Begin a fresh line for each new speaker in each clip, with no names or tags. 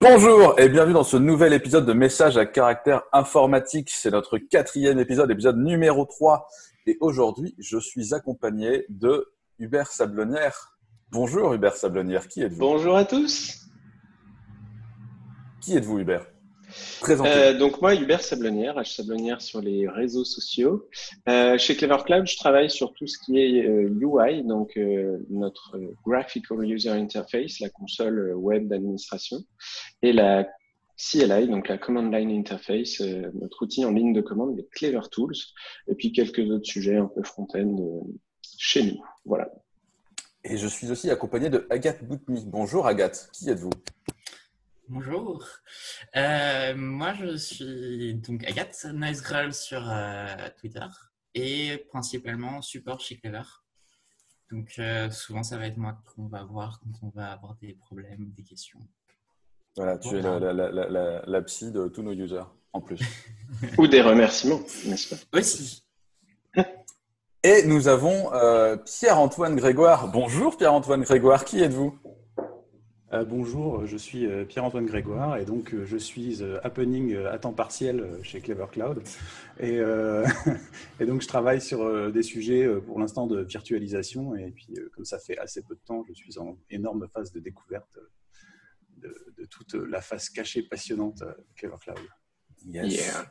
Bonjour et bienvenue dans ce nouvel épisode de Messages à caractère informatique. C'est notre 4e épisode, épisode numéro 3. Et aujourd'hui, je suis accompagné de Hubert Sablonnière. Bonjour Hubert Sablonnière, qui êtes-vous?
Bonjour à tous.
Qui êtes-vous Hubert? Présentez-vous.
Donc moi, Hubert Sablonnière, H Sablonnière sur les réseaux sociaux. Chez Clever Cloud, je travaille sur tout ce qui est UI, donc notre Graphical User Interface, la console web d'administration, et la CLI, donc la Command Line Interface, notre outil en ligne de commande, les Clever Tools, et puis quelques autres sujets un peu front-end chez nous. Voilà.
Et je suis aussi accompagné de Agathe Boutmy. Bonjour Agathe, qui êtes-vous?
Bonjour, moi je suis donc Agathe, Nice Girl sur Twitter et principalement support chez Clever. Donc souvent ça va être moi qu'on va voir quand on va avoir des problèmes, des questions.
Voilà, tu es la psy de tous nos users, en plus.
Ou des remerciements, n'est-ce pas?
Aussi.
Et nous avons Pierre-Antoine Grégoire. Bonjour Pierre-Antoine Grégoire, qui êtes-vous?
Bonjour, je suis Pierre-Antoine Grégoire et donc je suis happening à temps partiel chez Clever Cloud et, et donc je travaille sur des sujets pour l'instant de virtualisation et puis comme ça fait assez peu de temps, je suis en énorme phase de découverte de toute la face cachée passionnante de Clever Cloud.
Yes.
Yeah.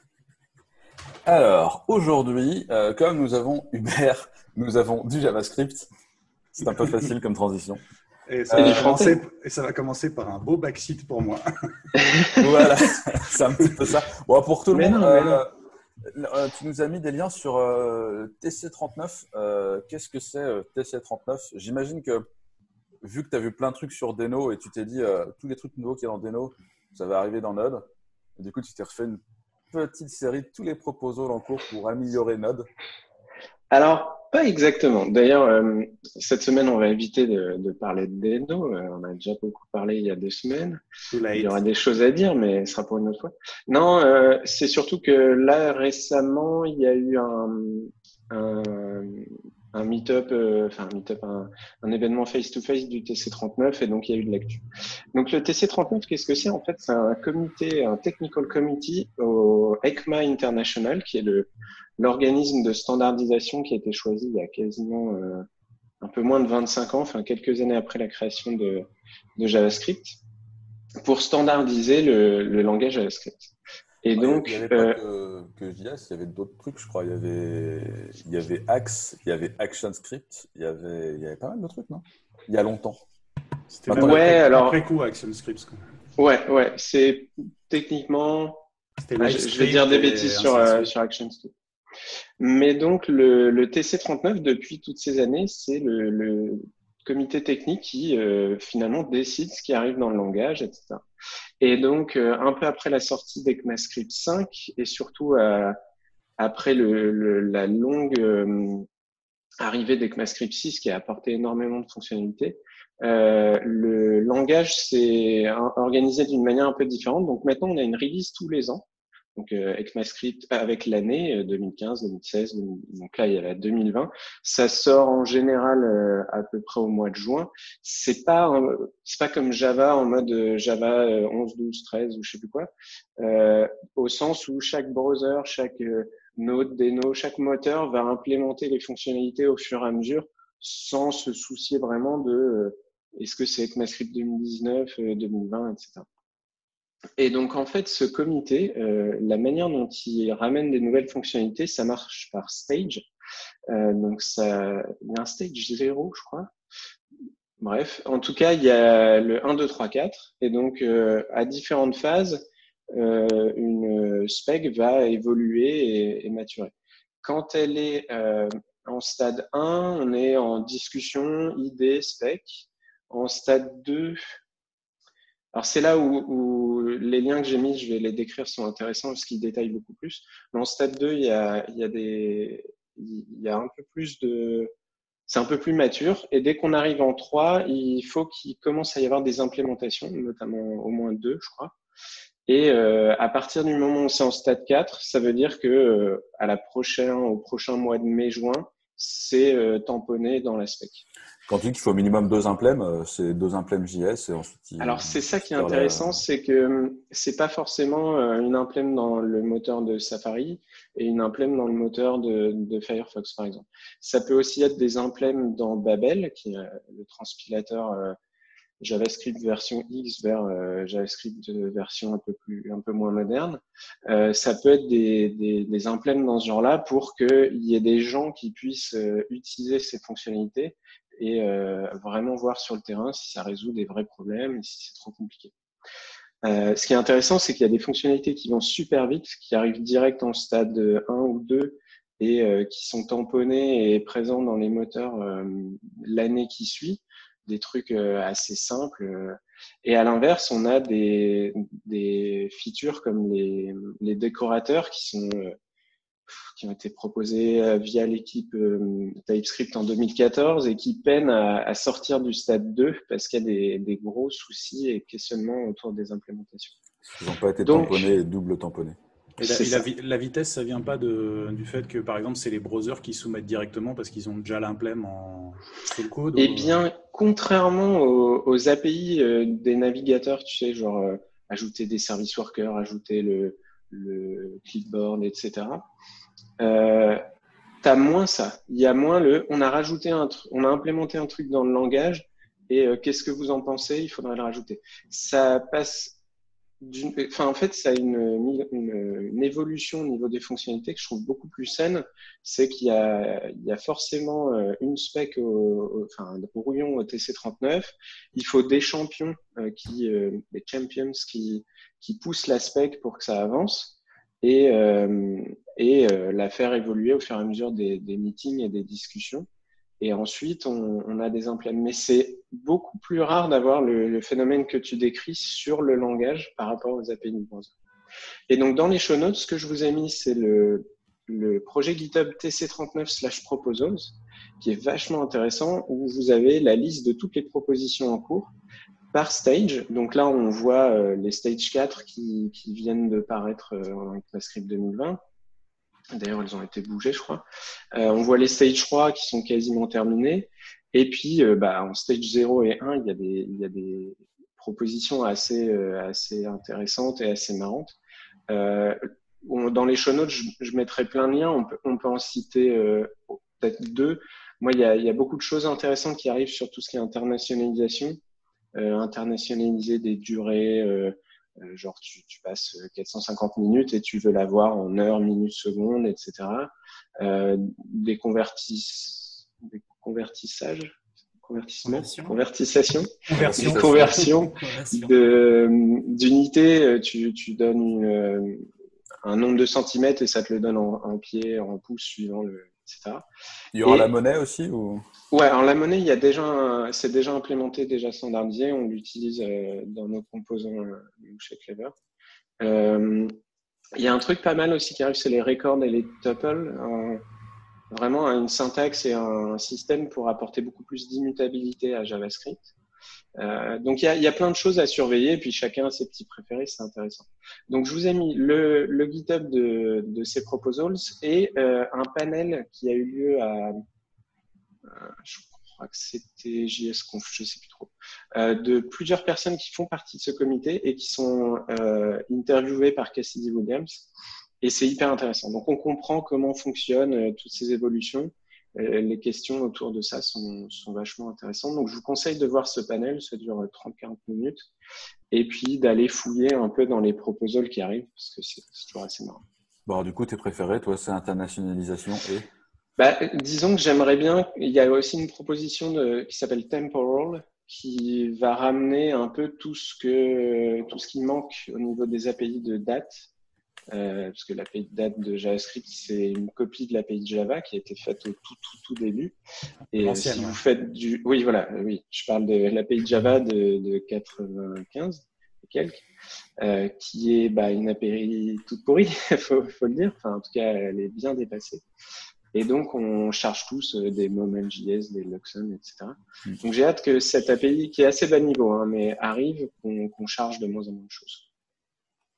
Alors, aujourd'hui, comme nous avons Hubert, nous avons du JavaScript. C'est un peu facile comme transition.
Et ça va commencer par un beau backseat pour moi.
Voilà, c'est un petit peu ça. Bon, pour tout le monde,
Non.
tu nous as mis des liens sur TC39. Qu'est-ce que c'est TC39? J'imagine que, vu que tu as vu plein de trucs sur Deno et tu t'es dit tous les trucs nouveaux qu'il y a dans Deno, ça va arriver dans Node. Et du coup, tu t'es refait une petite série de tous les proposals en cours pour améliorer Node.
Alors, pas exactement. D'ailleurs, cette semaine, on va éviter de parler de Deno. On a déjà beaucoup parlé il y a 2 semaines. Il y aura des choses à dire, mais ce sera pour une autre fois. Non, c'est surtout que là, récemment, il y a eu un meet-up, un événement face-to-face du TC39 et donc il y a eu de l'actu. Donc le TC39, qu'est-ce que c'est? En fait, c'est un comité, un technical committee au ECMA International, qui est l'organisme de standardisation qui a été choisi il y a quasiment un peu moins de 25 ans, enfin quelques années après la création de JavaScript, pour standardiser le langage JavaScript. Et donc,
il n'y avait pas que JS, il y avait d'autres trucs, je crois. Il y avait Axe, il y avait ActionScript, il y avait pas mal de trucs, non? Il y a longtemps.
C'était même après coup ActionScript.
Ouais, c'est techniquement, je vais dire des bêtises sur ActionScript. Mais donc, le TC39, depuis toutes ces années, c'est le comité technique qui finalement décide ce qui arrive dans le langage, etc. Et donc, un peu après la sortie d'ECMAScript 5 et surtout après la longue arrivée d'ECMAScript 6 qui a apporté énormément de fonctionnalités, le langage s'est organisé d'une manière un peu différente. Donc maintenant, on a une release tous les ans. Donc ECMAScript avec l'année 2015, 2016, donc là il y a la 2020. Ça sort en général à peu près au mois de juin. C'est pas comme Java en mode Java 11, 12, 13 ou je sais plus quoi, au sens où chaque browser, chaque Node, Deno, chaque moteur va implémenter les fonctionnalités au fur et à mesure sans se soucier vraiment de est-ce que c'est ECMAScript 2019, 2020, etc. Et donc, en fait, ce comité, la manière dont il ramène des nouvelles fonctionnalités, ça marche par stage. Donc, il y a un stage 0, je crois. Bref, en tout cas, il y a le 1, 2, 3, 4. Et donc, à différentes phases, une spec va évoluer et maturer. Quand elle est en stade 1, on est en discussion, idée, spec. En stade 2, alors c'est là où les liens que j'ai mis, je vais les décrire, sont intéressants parce qu'ils détaillent beaucoup plus. Mais en stade 2, il y a un peu plus c'est un peu plus mature. Et dès qu'on arrive en 3, il faut qu'il commence à y avoir des implémentations, notamment au moins 2, je crois. Et à partir du moment où c'est en stade 4, ça veut dire que au prochain mois de mai-juin, c'est tamponné dans la spec.
Quand tu dis qu'il faut au minimum 2 implèmes, c'est 2 implèmes JS et ensuite…
Alors, c'est ça qui est intéressant, c'est que c'est pas forcément une implème dans le moteur de Safari et une implème dans le moteur de Firefox, par exemple. Ça peut aussi être des implèmes dans Babel, qui est le transpilateur JavaScript version X vers JavaScript version un peu moins moderne. Ça peut être des implèmes dans ce genre-là pour qu'il y ait des gens qui puissent utiliser ces fonctionnalités et vraiment voir sur le terrain si ça résout des vrais problèmes et si c'est trop compliqué. Ce qui est intéressant, c'est qu'il y a des fonctionnalités qui vont super vite, qui arrivent direct en stade 1 ou 2 et qui sont tamponnées et présents dans les moteurs l'année qui suit, des trucs assez simples. Et à l'inverse, on a des features comme les décorateurs qui ont été proposés via l'équipe TypeScript en 2014 et qui peinent à sortir du stade 2 parce qu'il y a des gros soucis et questionnements autour des implémentations.
Ils n'ont pas été tamponnés et double tamponnés.
Et la vitesse, ça vient pas du fait que, par exemple, c'est les browsers qui soumettent directement parce qu'ils ont déjà l'implème sur le code?
Eh bien, contrairement aux API des navigateurs, tu sais, genre ajouter des service workers, ajouter le clipboard, etc., t'as moins ça. Il y a moins on a rajouté on a implémenté un truc dans le langage et qu'est-ce que vous en pensez? Il faudrait le rajouter. Ça passe en fait, ça a une évolution au niveau des fonctionnalités que je trouve beaucoup plus saine. C'est qu'il y a forcément une spec un brouillon au TC39. Il faut des champions des champions qui poussent la spec pour que ça avance et la faire évoluer au fur et à mesure des meetings et des discussions. Et ensuite, on a des implèmes. Mais c'est beaucoup plus rare d'avoir le phénomène que tu décris sur le langage par rapport aux API du browser. Et donc, dans les show notes, ce que je vous ai mis, c'est le projet GitHub TC39/proposals, qui est vachement intéressant, où vous avez la liste de toutes les propositions en cours par stage. Donc là, on voit les stage 4 qui viennent de paraître en ECMAScript 2020. D'ailleurs, elles ont été bougées, je crois. On voit les stage 3 qui sont quasiment terminés. Et puis, en stage 0 et 1, il y a des propositions assez intéressantes et assez marrantes. Dans les show notes, je mettrai plein de liens. On peut en citer peut-être 2. Moi, il y a beaucoup de choses intéressantes qui arrivent sur tout ce qui est internationalisation. Internationaliser des durées, genre tu passes 450 minutes et tu veux l'avoir en heures, minutes, secondes, etc. Des convertissations, d'unités. Tu donnes un nombre de centimètres et ça te le donne en pieds, en pouces, suivant etc.
Il y aura la monnaie aussi ou...
Ouais, alors la monnaie, c'est déjà implémenté, déjà standardisé. On l'utilise dans nos composants chez Clever. Il y a un truc pas mal aussi qui arrive, c'est les records et les tuples. Vraiment une syntaxe et un système pour apporter beaucoup plus d'immutabilité à JavaScript. Donc il y a plein de choses à surveiller, et puis chacun a ses petits préférés, c'est intéressant. Donc je vous ai mis le GitHub de ces proposals et un panel qui a eu lieu je crois que c'était JSConf, je sais plus trop, de plusieurs personnes qui font partie de ce comité et qui sont interviewées par Cassidy Williams. Et c'est hyper intéressant. Donc, on comprend comment fonctionnent toutes ces évolutions. Les questions autour de ça sont vachement intéressantes. Donc, je vous conseille de voir ce panel. Ça dure 30-40 minutes. Et puis, d'aller fouiller un peu dans les proposals qui arrivent, parce que c'est toujours assez marrant.
Bon, du coup, tes préférés, toi, c'est internationalisation et…
Disons que j'aimerais bien… Il y a aussi une proposition qui s'appelle Temporal, qui va ramener un peu tout ce qui manque au niveau des API de date. Parce que l'API de date de JavaScript, c'est une copie de l'API de Java qui a été faite au tout début. Et si vous faites oui, je parle de l'API de Java de 95 et quelques, qui est une API toute pourrie, faut le dire. Enfin, en tout cas, elle est bien dépassée. Et donc, on charge tous des Moment.js, des Luxon, etc. Donc, j'ai hâte que cette API, qui est assez bas niveau, mais arrive, qu'on charge de moins en moins de choses.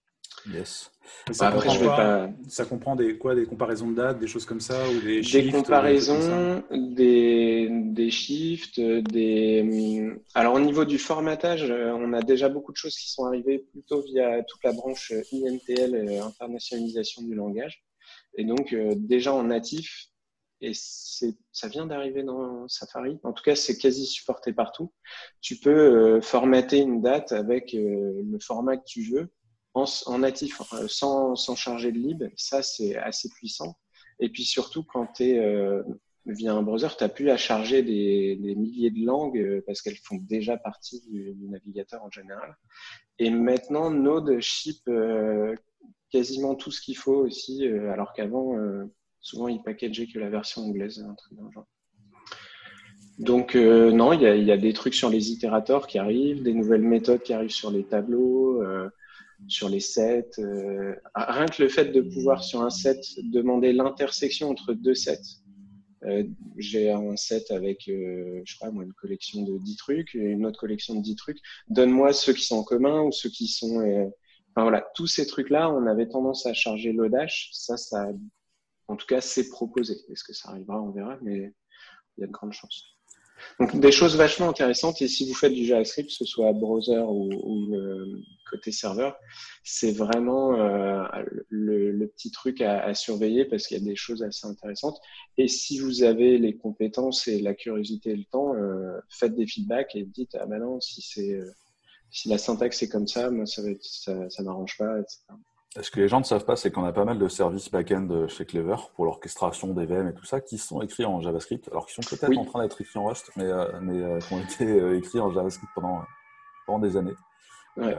Yes.
Ça
Après,
ça comprend des comparaisons de dates, des choses comme ça, ou des
des
shifts,
comparaisons, des shifts, Alors, au niveau du formatage, on a déjà beaucoup de choses qui sont arrivées plutôt via toute la branche INTL, internationalisation du langage. Et donc, déjà en natif, et ça vient d'arriver dans Safari. En tout cas, c'est quasi supporté partout. Tu peux formater une date avec le format que tu veux en natif, sans charger de lib. Ça, c'est assez puissant. Et puis surtout, quand tu es via un browser, tu n'as plus à charger des milliers de langues parce qu'elles font déjà partie du navigateur en général. Et maintenant, Node ship quasiment tout ce qu'il faut aussi, alors qu'avant, souvent, ils packageaient que la version anglaise, un truc dans le genre. Donc, non, il y a des trucs sur les itérateurs qui arrivent, des nouvelles méthodes qui arrivent sur les tableaux, sur les sets. Rien que le fait de pouvoir, sur un set, demander l'intersection entre deux sets. J'ai un set avec, je sais pas moi, une collection de 10 trucs, et une autre collection de 10 trucs. Donne-moi ceux qui sont en commun ou ceux qui sont... Enfin voilà, tous ces trucs-là, on avait tendance à charger l'Odash. Ça, en tout cas, c'est proposé. Est-ce que ça arrivera? On verra, mais il y a de grandes chances. Donc, des choses vachement intéressantes. Et si vous faites du JavaScript, que ce soit browser ou côté serveur, c'est vraiment le petit truc à surveiller parce qu'il y a des choses assez intéressantes. Et si vous avez les compétences et la curiosité et le temps, faites des feedbacks et dites, ah ben non, si la syntaxe est comme ça, moi, ça m'arrange pas, etc.
Ce que les gens ne savent pas, c'est qu'on a pas mal de services back-end chez Clever pour l'orchestration des VM et tout ça qui sont écrits en JavaScript, alors qu'ils sont peut-être en train d'être écrits en Rust, mais qui ont été écrits en JavaScript pendant des années.
Ouais.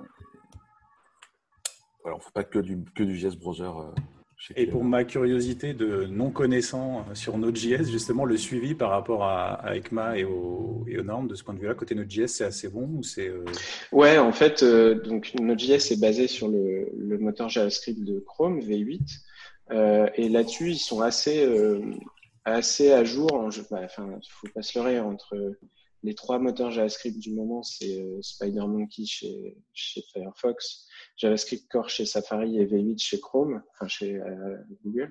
Voilà, on ne fait pas que du JS Browser chez
Et
Clever.
pour ma curiosité de non-connaissant sur Node.js, justement, le suivi par rapport à ECMA et aux normes, de ce point de vue-là, côté Node.js, c'est assez bon ou c'est
Ouais, en fait, donc Node.js est basé sur le moteur JavaScript de Chrome V8, et là-dessus ils sont assez à jour. Enfin, faut pas se leurrer, entre les trois moteurs JavaScript du moment, c'est SpiderMonkey chez Firefox, JavaScript Core chez Safari et V8 chez Chrome, enfin chez Google.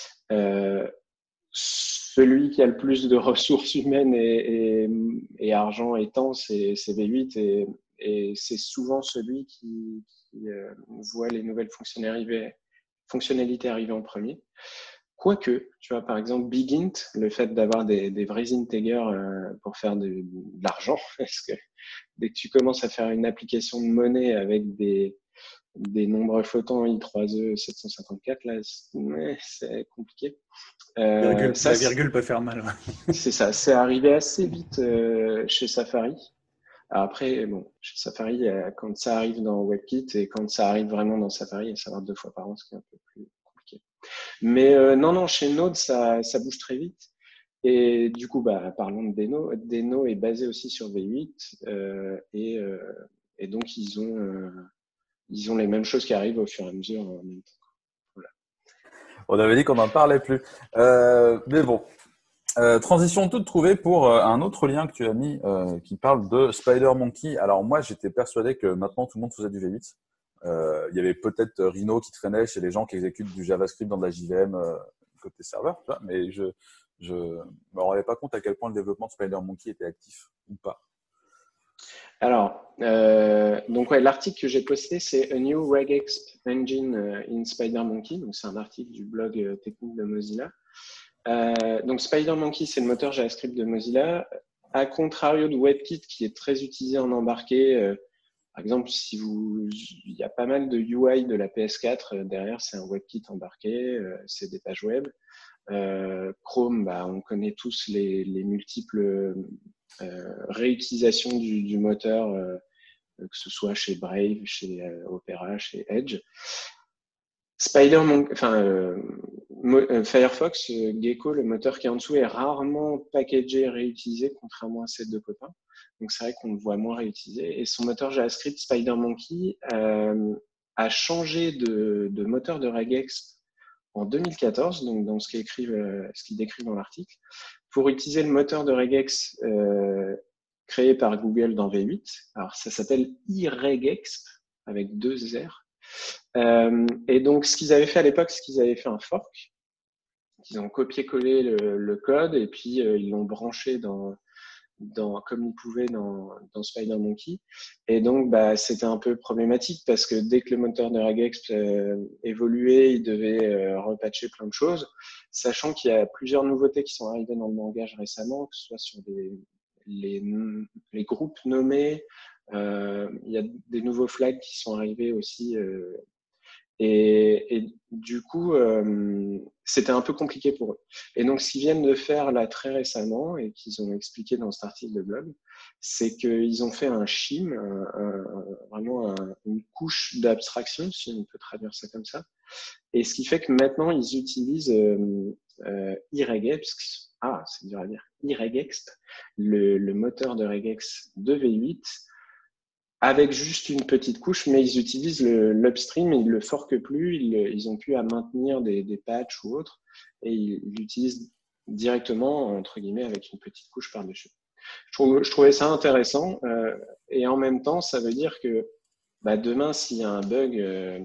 Celui qui a le plus de ressources humaines et argent et temps, c'est V8, et c'est souvent celui qui voit les nouvelles fonctionnalités arriver en premier. Quoique, tu vois, par exemple, BigInt, le fait d'avoir des vrais integers pour faire de l'argent, parce que dès que tu commences à faire une application de monnaie avec des nombres flottants I3E 754, là, c'est compliqué.
la virgule peut faire mal.
C'est ça, c'est arrivé assez vite chez Safari. Alors après, bon, chez Safari, quand ça arrive dans WebKit et quand ça arrive vraiment dans Safari, ça va 2 fois par an, ce qui est un peu plus compliqué. Mais non, chez Node, ça bouge très vite. Et du coup, parlons de Deno. Deno est basé aussi sur V8 et donc ils ont les mêmes choses qui arrivent au fur et à mesure en même temps. Voilà.
On avait dit qu'on n'en parlait plus. Mais bon. Transition toute trouvée pour un autre lien que tu as mis qui parle de SpiderMonkey. Alors moi, j'étais persuadé que maintenant tout le monde faisait du V8. Il y avait peut-être Rhino qui traînait chez les gens qui exécutent du JavaScript dans de la JVM côté serveur, tu vois, mais je me rendais pas compte à quel point le développement de SpiderMonkey était actif ou pas.
Alors, donc ouais, l'article que j'ai posté, c'est A New Regex Engine in SpiderMonkey. Donc c'est un article du blog technique de Mozilla. Donc SpiderMonkey, c'est le moteur JavaScript de Mozilla. À contrario de WebKit, qui est très utilisé en embarqué. Par exemple, il y a pas mal de UI de la PS4 derrière, c'est un WebKit embarqué, c'est des pages web. Chrome, on connaît tous les multiples réutilisations du moteur, que ce soit chez Brave, chez Opera, chez Edge. Firefox, Gecko, le moteur qui est en dessous, est rarement packagé et réutilisé, contrairement à ses deux copains. Donc c'est vrai qu'on le voit moins réutilisé. Et son moteur JavaScript, SpiderMonkey, a changé de moteur de regex en 2014, donc dans ce qu'il décrit dans l'article, pour utiliser le moteur de regex créé par Google dans V8. Alors ça s'appelle iRegex avec 2 R. Et donc, ce qu'ils avaient fait à l'époque, c'est qu'ils avaient fait un fork. Ils ont copié-collé le code et puis ils l'ont branché comme ils pouvaient dans SpiderMonkey. Et donc, c'était un peu problématique parce que dès que le moteur de regex évoluait, ils devaient repatcher plein de choses, sachant qu'il y a plusieurs nouveautés qui sont arrivées dans le langage récemment, que ce soit sur les groupes nommés. Il y a des nouveaux flags qui sont arrivés aussi. Et du coup, c'était un peu compliqué pour eux. Et donc, ce qu'ils viennent de faire là très récemment et qu'ils ont expliqué dans cet article de blog, c'est qu'ils ont fait un shim, vraiment une couche d'abstraction, si on peut traduire ça comme ça. Et ce qui fait que maintenant, ils utilisent iRegex, c'est dur à dire, iRegex, le moteur de regex de V8, avec juste une petite couche, mais ils utilisent l'upstream, ils ne le forquent plus, ils ont plus à maintenir des patchs ou autres, et ils l'utilisent directement, entre guillemets, avec une petite couche par-dessus. Je trouvais ça intéressant, et en même temps, ça veut dire que demain, s'il y a un bug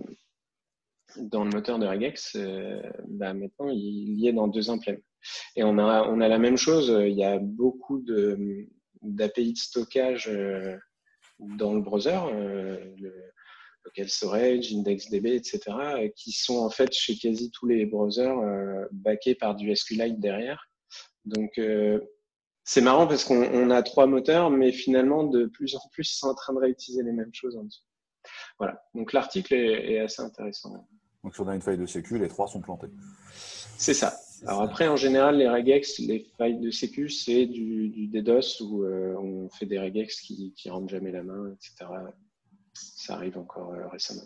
dans le moteur de regex, maintenant, il y est dans 2 implèmes. Et on a la même chose, il y a beaucoup d'API de stockage dans le browser, le local storage, IndexDB, etc., qui sont en fait chez quasi tous les browsers backés par du SQLite derrière. Donc, c'est marrant parce qu'on a 3 moteurs, mais finalement, de plus en plus, ils sont en train de réutiliser les mêmes choses en dessous. Voilà. Donc, l'article est assez intéressant.
Donc, si on a une faille de sécu, les 3 sont plantés.
C'est ça. Alors après, en général, les regex, les failles de sécu, c'est du DDoS où on fait des regex qui rendent jamais la main, etc. Ça arrive encore récemment.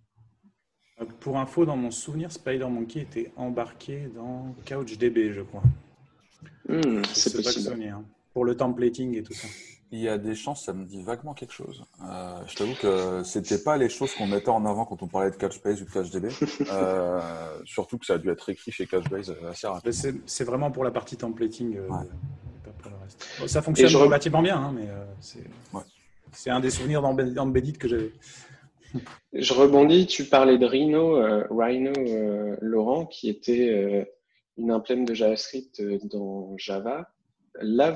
Pour info, dans mon souvenir, SpiderMonkey était embarqué dans CouchDB, je crois.
C'est possible.
Souvenir, hein. Pour le templating et tout ça.
Il y a des chances, ça me dit vaguement quelque chose. Je t'avoue que c'était pas les choses qu'on mettait en avant quand on parlait de Couchbase ou de CouchDB. Surtout que ça a dû être écrit chez Couchbase assez rapidement.
C'est vraiment pour la partie templating, pas pour le reste. Bon, ça fonctionne relativement bien, hein, mais c'est un des souvenirs d'Embedded que j'avais.
Je rebondis, tu parlais de Rhino, Laurent, qui était une implème de JavaScript dans Java. Là,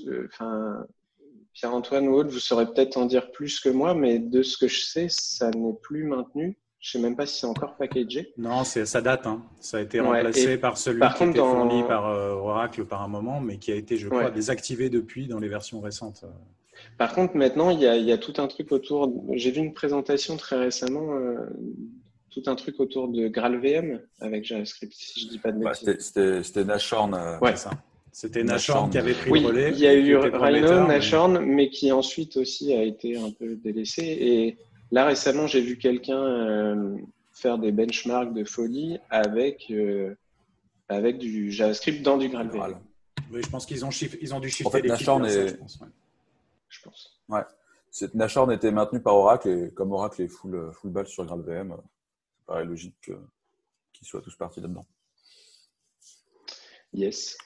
Pierre-Antoine ou autre, vous saurez peut-être en dire plus que moi, mais de ce que je sais, ça n'est plus maintenu. Je ne sais même pas si c'est encore packagé.
Non, ça date. Hein. Ça a été remplacé par celui qui était fourni par Oracle par un moment, mais qui a été, je crois, désactivé depuis dans les versions récentes.
Par contre, maintenant, il y a tout un truc autour. J'ai vu une présentation très récemment, tout un truc autour de GraalVM avec JavaScript, si je ne dis pas de bêtises.
C'était Nashorn.
C'est ça. C'était Nashorn qui avait pris le relais.
Il y a eu Rhino, Nashorn, mais qui ensuite aussi a été un peu délaissé. Et là, récemment, j'ai vu quelqu'un faire des benchmarks de folie avec du JavaScript dans du GraalVM.
Oui, je pense qu'ils ont dû shifter
en fait,
les
Nashorn
je pense.
Ouais. Nashorn était maintenu par Oracle et comme Oracle est full balle sur GraalVM, ça paraît logique qu'ils soient tous partis là-dedans.
Yes.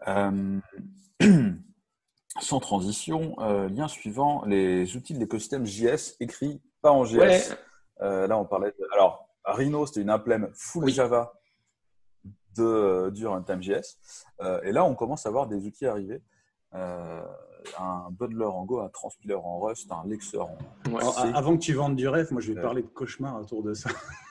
Sans transition, lien suivant, les outils de l'écosystème JS écrits pas en JS.
Ouais.
Là, on parlait de... Alors, Rhino, c'était une implème full Java du runtime JS. Et là, on commence à voir des outils arriver. Un bundler en Go, un transpiler en Rust, un lexer en C.
Avant que tu vendes du rêve, moi je vais parler de cauchemar autour de ça.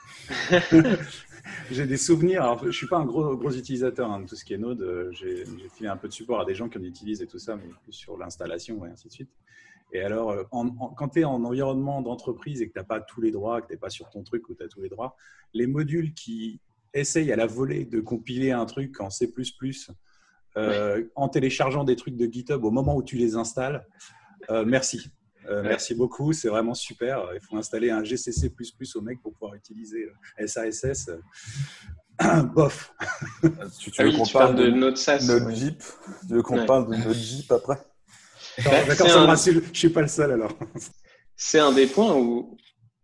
J'ai des souvenirs. Alors, je ne suis pas un gros utilisateur de tout ce qui est Node. J'ai filé un peu de support à des gens qui en utilisent et tout ça, mais plus sur l'installation et ainsi de suite. Et alors, quand tu es en environnement d'entreprise et que tu n'as pas tous les droits, que tu n'es pas sur ton truc où tu as tous les droits, les modules qui essayent à la volée de compiler un truc en C++, en téléchargeant des trucs de GitHub au moment où tu les installes, merci. Merci beaucoup, c'est vraiment super. Il faut installer un GCC++ au mec pour pouvoir utiliser SASS. Bof.
Tu veux qu'on parle de
Node.js,
Node.js? Tu veux qu'on parle de Node.js après?
D'accord, ça me rassure. Je ne suis pas le seul alors.
C'est un des points où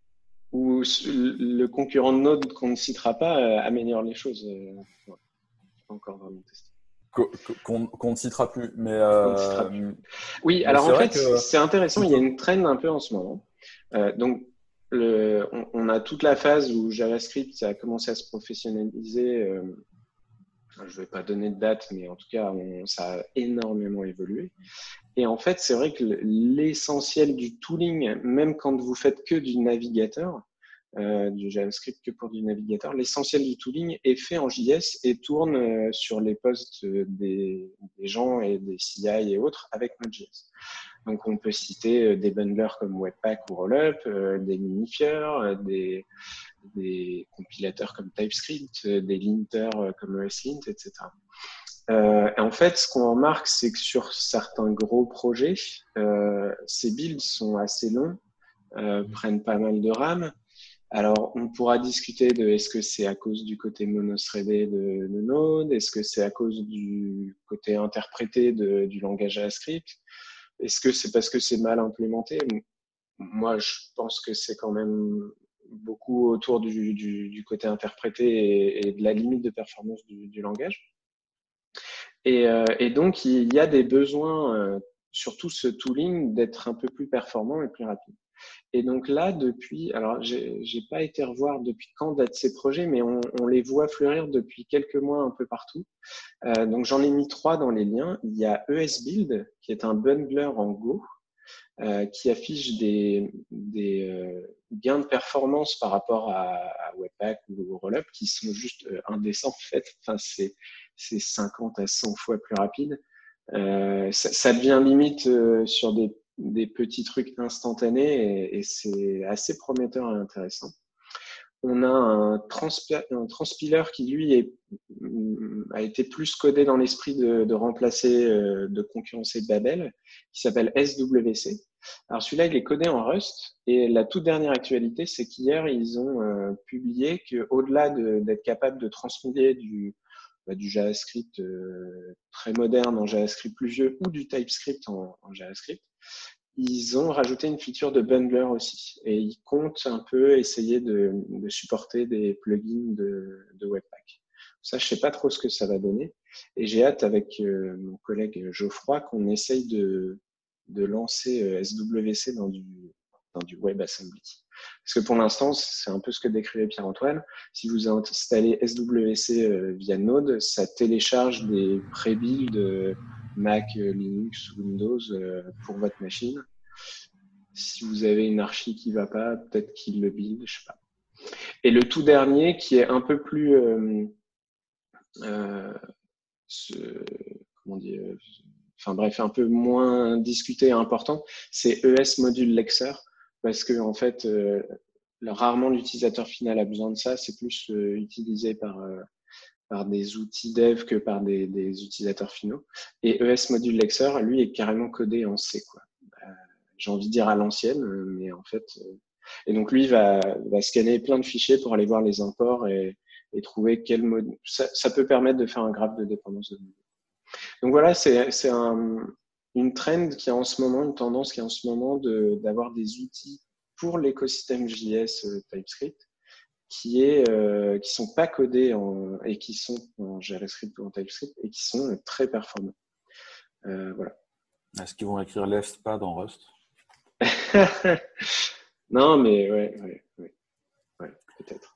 le concurrent de Node qu'on ne citera pas améliore les choses. Pas encore vraiment testé.
Qu'on ne citera plus. Mais,
Oui, alors en fait, c'est intéressant. Il y a une trend un peu en ce moment. Donc, on a toute la phase où JavaScript a commencé à se professionnaliser. Je ne vais pas donner de date, mais en tout cas, ça a énormément évolué. Et en fait, c'est vrai que l'essentiel du tooling, même quand vous faites que du navigateur, du JavaScript que pour du navigateur, l'essentiel du tooling est fait en JS et tourne sur les posts des gens et des CI et autres avec Node.js. Donc, on peut citer des bundlers comme Webpack ou Rollup, des minifiers, des compilateurs comme TypeScript, des linters comme ESLint, etc. Et en fait, ce qu'on remarque, c'est que sur certains gros projets, ces builds sont assez longs, prennent pas mal de RAM. Alors, on pourra discuter de est-ce que c'est à cause du côté monothreadé de Node, est-ce que c'est à cause du côté interprété du langage JavaScript, est-ce que c'est parce que c'est mal implémenté? Moi, je pense que c'est quand même beaucoup autour du côté interprété et de la limite de performance du langage. Et donc, il y a des besoins, surtout ce tooling, d'être un peu plus performant et plus rapide. Et donc là, depuis, alors j'ai pas été revoir depuis quand datent ces projets, mais on les voit fleurir depuis quelques mois un peu partout. Donc j'en ai mis 3 dans les liens. Il y a ESBuild, qui est un bundler en Go, qui affiche des gains de performance par rapport à Webpack ou Rollup qui sont juste indécents en fait. Enfin, c'est 50 à 100 fois plus rapide. Ça devient limite sur des petits trucs instantanés et c'est assez prometteur et intéressant. On a un transpiler qui, lui, a été plus codé dans l'esprit de remplacer, de concurrencer Babel, qui s'appelle SWC. Alors celui-là, il est codé en Rust et la toute dernière actualité, c'est qu'hier, ils ont publié qu'au-delà d'être capable de transpiler du JavaScript très moderne en JavaScript plus vieux ou du TypeScript en JavaScript, ils ont rajouté une feature de bundler aussi. Et ils comptent un peu essayer de supporter des plugins de Webpack. Ça, je sais pas trop ce que ça va donner. Et j'ai hâte avec mon collègue Geoffroy qu'on essaye de lancer SWC dans du WebAssembly. Parce que pour l'instant, c'est un peu ce que décrivait Pierre-Antoine. Si vous installez SWC via Node, ça télécharge des pré-builds Mac, Linux, Windows pour votre machine. Si vous avez une archi qui va pas, peut-être qu'il le build, je sais pas. Et le tout dernier, qui est un peu plus, enfin bref, un peu moins discuté et important, c'est ES Module Lexer, parce que en fait, rarement l'utilisateur final a besoin de ça. C'est plus utilisé par des outils dev que par des utilisateurs finaux. Et ES Module Lexer, lui, est carrément codé en C, quoi. J'ai envie de dire à l'ancienne, mais en fait... Et donc, lui, va scanner plein de fichiers pour aller voir les imports et trouver quel mode... Ça peut permettre de faire un graphe de dépendance de données. Donc voilà, c'est une trend qui est en ce moment, une tendance qui est en ce moment d'avoir des outils pour l'écosystème JS TypeScript qui sont pas codés et qui sont en JavaScript ou en TypeScript et qui sont très performants. Voilà.
Est-ce qu'ils vont écrire l'ESTPAD en Rust?
Non, mais ouais, peut-être.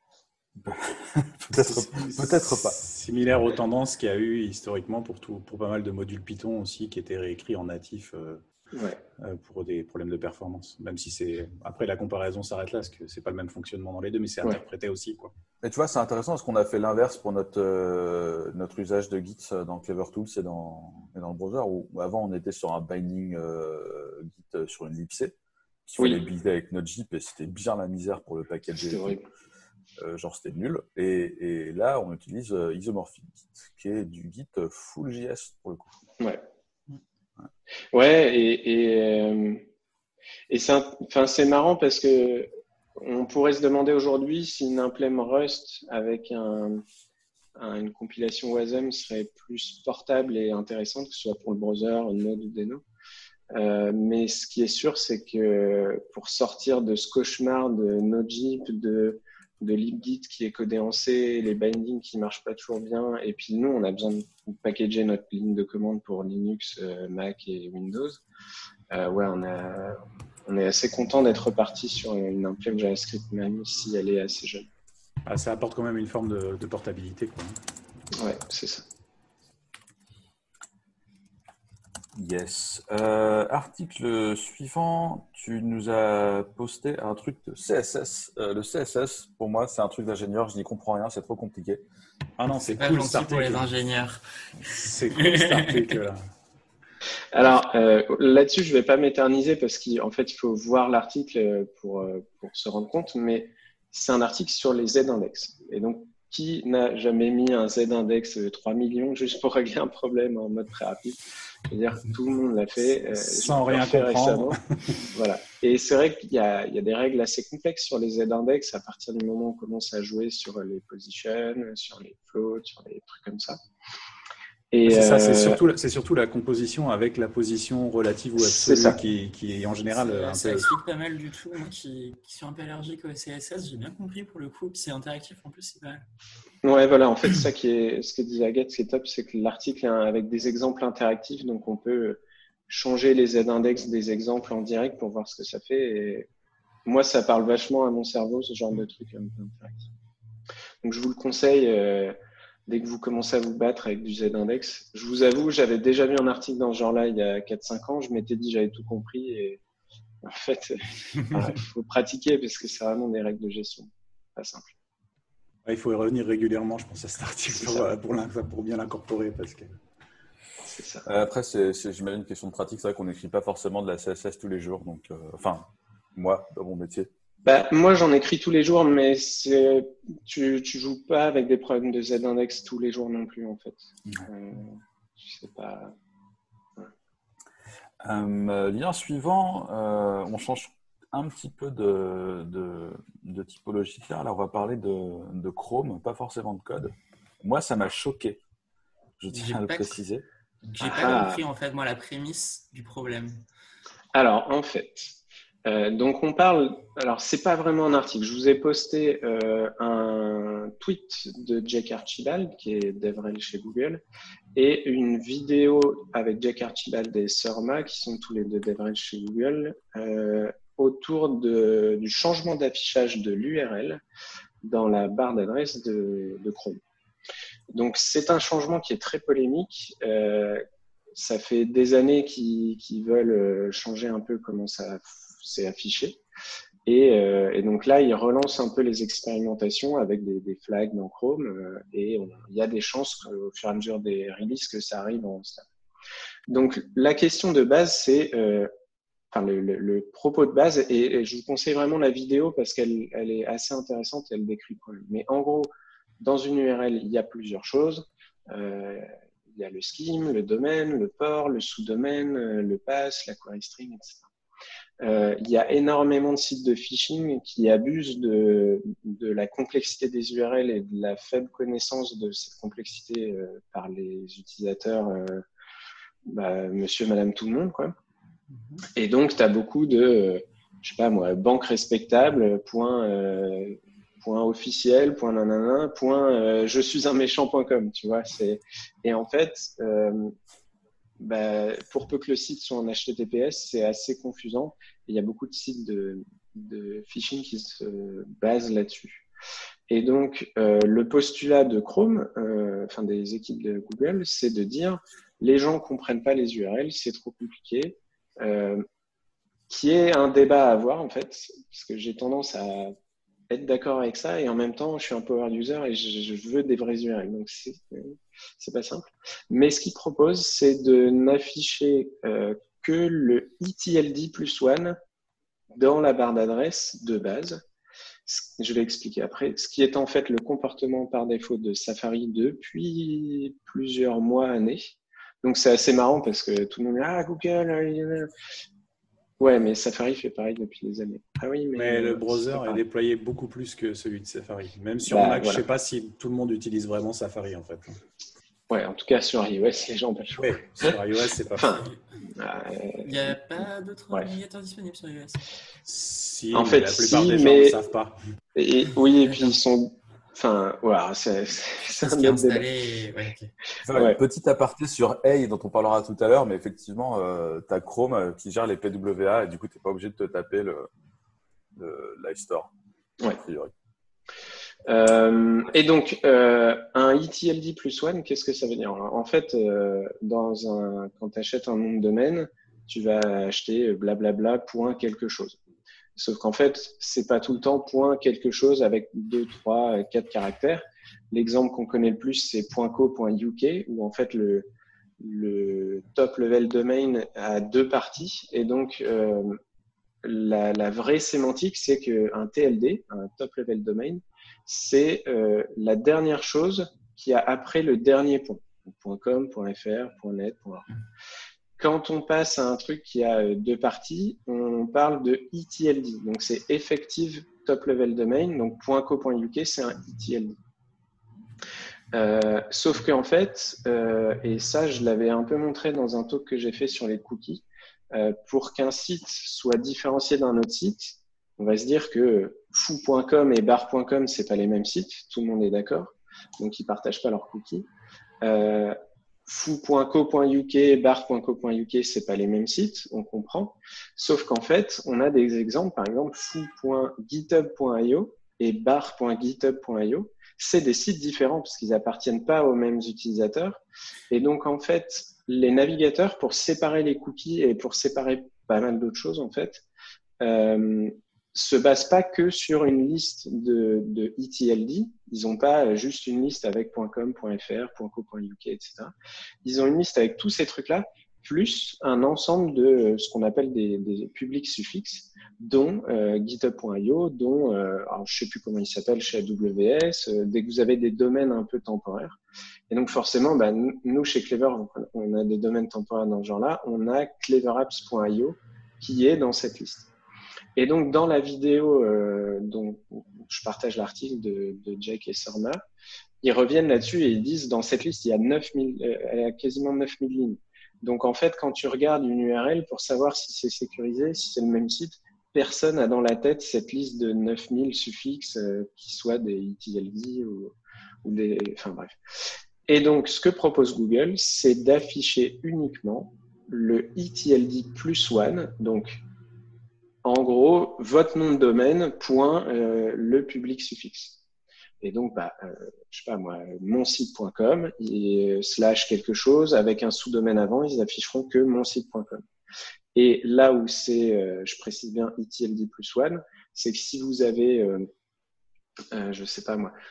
peut-être pas.
Similaire aux tendances qu'il y a eu historiquement pour pas mal de modules Python aussi qui étaient réécrits en natif pour des problèmes de performance. Même si après la comparaison s'arrête là, parce que c'est pas le même fonctionnement dans les deux, mais c'est interprété aussi, quoi.
Et tu vois, c'est intéressant parce qu'on a fait l'inverse pour notre usage de Git dans CleverTools et dans le browser, où avant on était sur un binding Git sur une libc qu'il fallait builder avec notre Node.js et c'était bien la misère pour le package.
C'était horrible.
Genre c'était nul. Et là, on utilise Isomorphic Git, qui est du Git full JS pour le coup.
Ouais, et c'est marrant parce que on pourrait se demander aujourd'hui si une implème Rust avec une compilation WASM serait plus portable et intéressante, que ce soit pour le browser, Node ou Deno. Mais ce qui est sûr, c'est que pour sortir de ce cauchemar de Node.js, de libgit qui est codé en C, les bindings qui marchent pas toujours bien, et puis nous, on a besoin de packager notre ligne de commande pour Linux, Mac et Windows. On on est assez content d'être reparti sur une implème JavaScript, même si elle est assez jeune.
Ah, ça apporte quand même une forme de portabilité, quoi.
Ouais, c'est ça.
Yes. Article suivant, tu nous as posté un truc de CSS. Le CSS, pour moi, c'est un truc d'ingénieur, je n'y comprends rien, c'est trop compliqué.
Ah non, c'est
pas
cool
gentil
cet
pour les
article.
ingénieurs.
C'est cool cet article-là.
Alors, là-dessus, je ne vais pas m'éterniser parce qu'en fait, il faut voir l'article pour se rendre compte, mais c'est un article sur les Z-index. Et donc, qui n'a jamais mis un Z-index 3 millions juste pour régler un problème en mode très rapide? Je veux dire, tout le monde l'a fait.
Sans rien comprendre.
Voilà. Et c'est vrai qu'il y a des règles assez complexes sur les Z-index à partir du moment où on commence à jouer sur les positions, sur les floats, sur les trucs comme ça.
Et c'est ça, c'est surtout la composition avec la position relative ou absolue qui est en général un peu...
Ça explique pas mal du tout. Moi qui suis un peu allergique au CSS, j'ai bien compris pour le coup. Puis c'est interactif en plus, c'est pas mal.
Ouais, voilà. En fait, ce que disait Agathe, ce qui est top, c'est que l'article est avec des exemples interactifs. Donc, on peut changer les Z-index des exemples en direct pour voir ce que ça fait. Et moi, ça parle vachement à mon cerveau, ce genre de truc un peu interactif. Donc, je vous le conseille. Dès que vous commencez à vous battre avec du Z-index, je vous avoue, j'avais déjà vu un article dans ce genre-là il y a 4-5 ans. Je m'étais dit j'avais tout compris et en fait, il faut pratiquer parce que c'est vraiment des règles de gestion. Pas simple.
Il faut y revenir régulièrement, je pense, à cet article pour bien l'incorporer. Parce que...
C'est ça.
Après, j'imagine une question de pratique. C'est vrai qu'on n'écrit pas forcément de la CSS tous les jours. Donc, enfin, moi, dans mon métier.
Moi, j'en écris tous les jours, mais tu joues pas avec des problèmes de Z-index tous les jours non plus, en fait. Je sais pas. Ouais.
Lien suivant, on change un petit peu de typologie. Là, on va parler de Chrome, pas forcément de code. Moi, ça m'a choqué. Je tiens à le préciser.
J'ai pas compris, en fait, moi, la prémisse du problème.
Alors, en fait... donc on parle, alors c'est pas vraiment un article, je vous ai posté un tweet de Jake Archibald qui est DevRel chez Google et une vidéo avec Jake Archibald et Surma qui sont tous les deux DevRel chez Google autour du changement d'affichage de l'URL dans la barre d'adresse de Chrome. Donc c'est un changement qui est très polémique. Ça fait des années qu'ils veulent changer un peu comment ça c'est affiché. Et donc là, ils relancent un peu les expérimentations avec des flags dans Chrome et il y a des chances au fur et à mesure des releases que ça arrive en stade. Donc la question de base, c'est le propos de base, et je vous conseille vraiment la vidéo parce qu'elle est assez intéressante, elle décrit le problème. Mais en gros, dans une URL, il y a plusieurs choses. Il y a le scheme, le domaine, le port, le sous-domaine, le pass, la query string, etc. Il y a énormément de sites de phishing qui abusent de la complexité des URL et de la faible connaissance de cette complexité par les utilisateurs, monsieur, madame, tout le monde, quoi. Et donc, tu as beaucoup de, je sais pas moi, banque respectable, point officiel, point nanana, point je suis un méchant.com, tu vois. Et en fait, pour peu que le site soit en HTTPS, c'est assez confusant. Il y a beaucoup de sites de phishing qui se basent là-dessus. Et donc, le postulat de Chrome, des équipes de Google, c'est de dire les gens ne comprennent pas les URL, c'est trop compliqué. Qui est un débat à avoir, en fait, parce que j'ai tendance à être d'accord avec ça et en même temps, je suis un power user et je veux des vraies URL. Donc, c'est pas simple. Mais ce qu'il propose, c'est de n'afficher que le ETLD +1 dans la barre d'adresse de base. Je vais expliquer après. Ce qui est en fait le comportement par défaut de Safari depuis plusieurs mois, années. Donc, c'est assez marrant parce que tout le monde dit « Ah, Google !» Ouais, mais Safari fait pareil depuis des années. Ah oui,
mais le browser est déployé beaucoup plus que celui de Safari. Même sur Mac, voilà. Je ne sais pas si tout le monde utilise vraiment Safari, en fait.
Ouais, en tout cas, sur iOS, les gens n'ont pas le choix.
Oui, sur iOS, c'est pas
il n'y a pas d'autres navigateurs disponibles sur iOS.
Si,
en fait,
la plupart des gens ne savent pas.
Et puis ils sont... Enfin, voilà, c'est
ce
un
qui est
autre débat.
installé. Ouais, ok.
Enfin, petit aparté sur Hey, dont on parlera tout à l'heure, mais effectivement, tu as Chrome qui gère les PWA et du coup, tu n'es pas obligé de te taper le l'iStore,
Ouais.
a priori.
Et donc, un ETLD plus one, qu'est-ce que ça veut dire? En fait, quand tu achètes un nom de domaine, tu vas acheter blablabla point quelque chose. Sauf qu'en fait, c'est pas tout le temps point quelque chose avec 2, 3, 4 caractères. L'exemple qu'on connaît le plus, c'est .co.uk, où en fait le top level domain a 2 parties. Et donc, la vraie sémantique, c'est qu'un TLD, un top level domain, c'est la dernière chose qu'il y a après le dernier point. Donc, .com, .fr, .net, .org. Quand on passe à un truc qui a 2 parties, on parle de ETLD. Donc, c'est Effective Top Level Domain. Donc, .co.uk, c'est un ETLD. Sauf qu'en fait, et ça, je l'avais un peu montré dans un talk que j'ai fait sur les cookies, pour qu'un site soit différencié d'un autre site, on va se dire que foo.com et bar.com, c'est pas les mêmes sites. Tout le monde est d'accord. Donc, ils partagent pas leurs cookies. Foo.co.uk, bar.co.uk, c'est pas les mêmes sites, on comprend. Sauf qu'en fait, on a des exemples, par exemple, foo.github.io et bar.github.io, c'est des sites différents parce qu'ils appartiennent pas aux mêmes utilisateurs. Et donc, en fait, les navigateurs, pour séparer les cookies et pour séparer pas mal d'autres choses, en fait, se basent pas que sur une liste de ETLD. Ils n'ont pas juste une liste avec .com, .fr, .co.uk, etc. Ils ont une liste avec tous ces trucs-là, plus un ensemble de ce qu'on appelle des publics suffixes, dont github.io, dont, alors je sais plus comment il s'appelle chez AWS, dès que vous avez des domaines un peu temporaires. Et donc forcément, nous chez Clever, on a des domaines temporaires dans ce genre-là. On a cleverapps.io qui est dans cette liste. Et donc, dans la vidéo dont je partage l'article de Jake et Sorma, ils reviennent là-dessus et ils disent, dans cette liste, il y a quasiment 9000 lignes. Donc, en fait, quand tu regardes une URL pour savoir si c'est sécurisé, si c'est le même site, personne n'a dans la tête cette liste de 9000 suffixes qui soient des ETLD ou des... Enfin, bref. Et donc, ce que propose Google, c'est d'afficher uniquement le ETLD plus one, donc en gros, votre nom de domaine, point, le public suffixe. Et donc, je sais pas moi, monsite.com slash quelque chose avec un sous-domaine avant, ils afficheront que monsite.com. Et là où c'est, je précise bien ETLD plus one, c'est que si vous avez, je sais pas moi,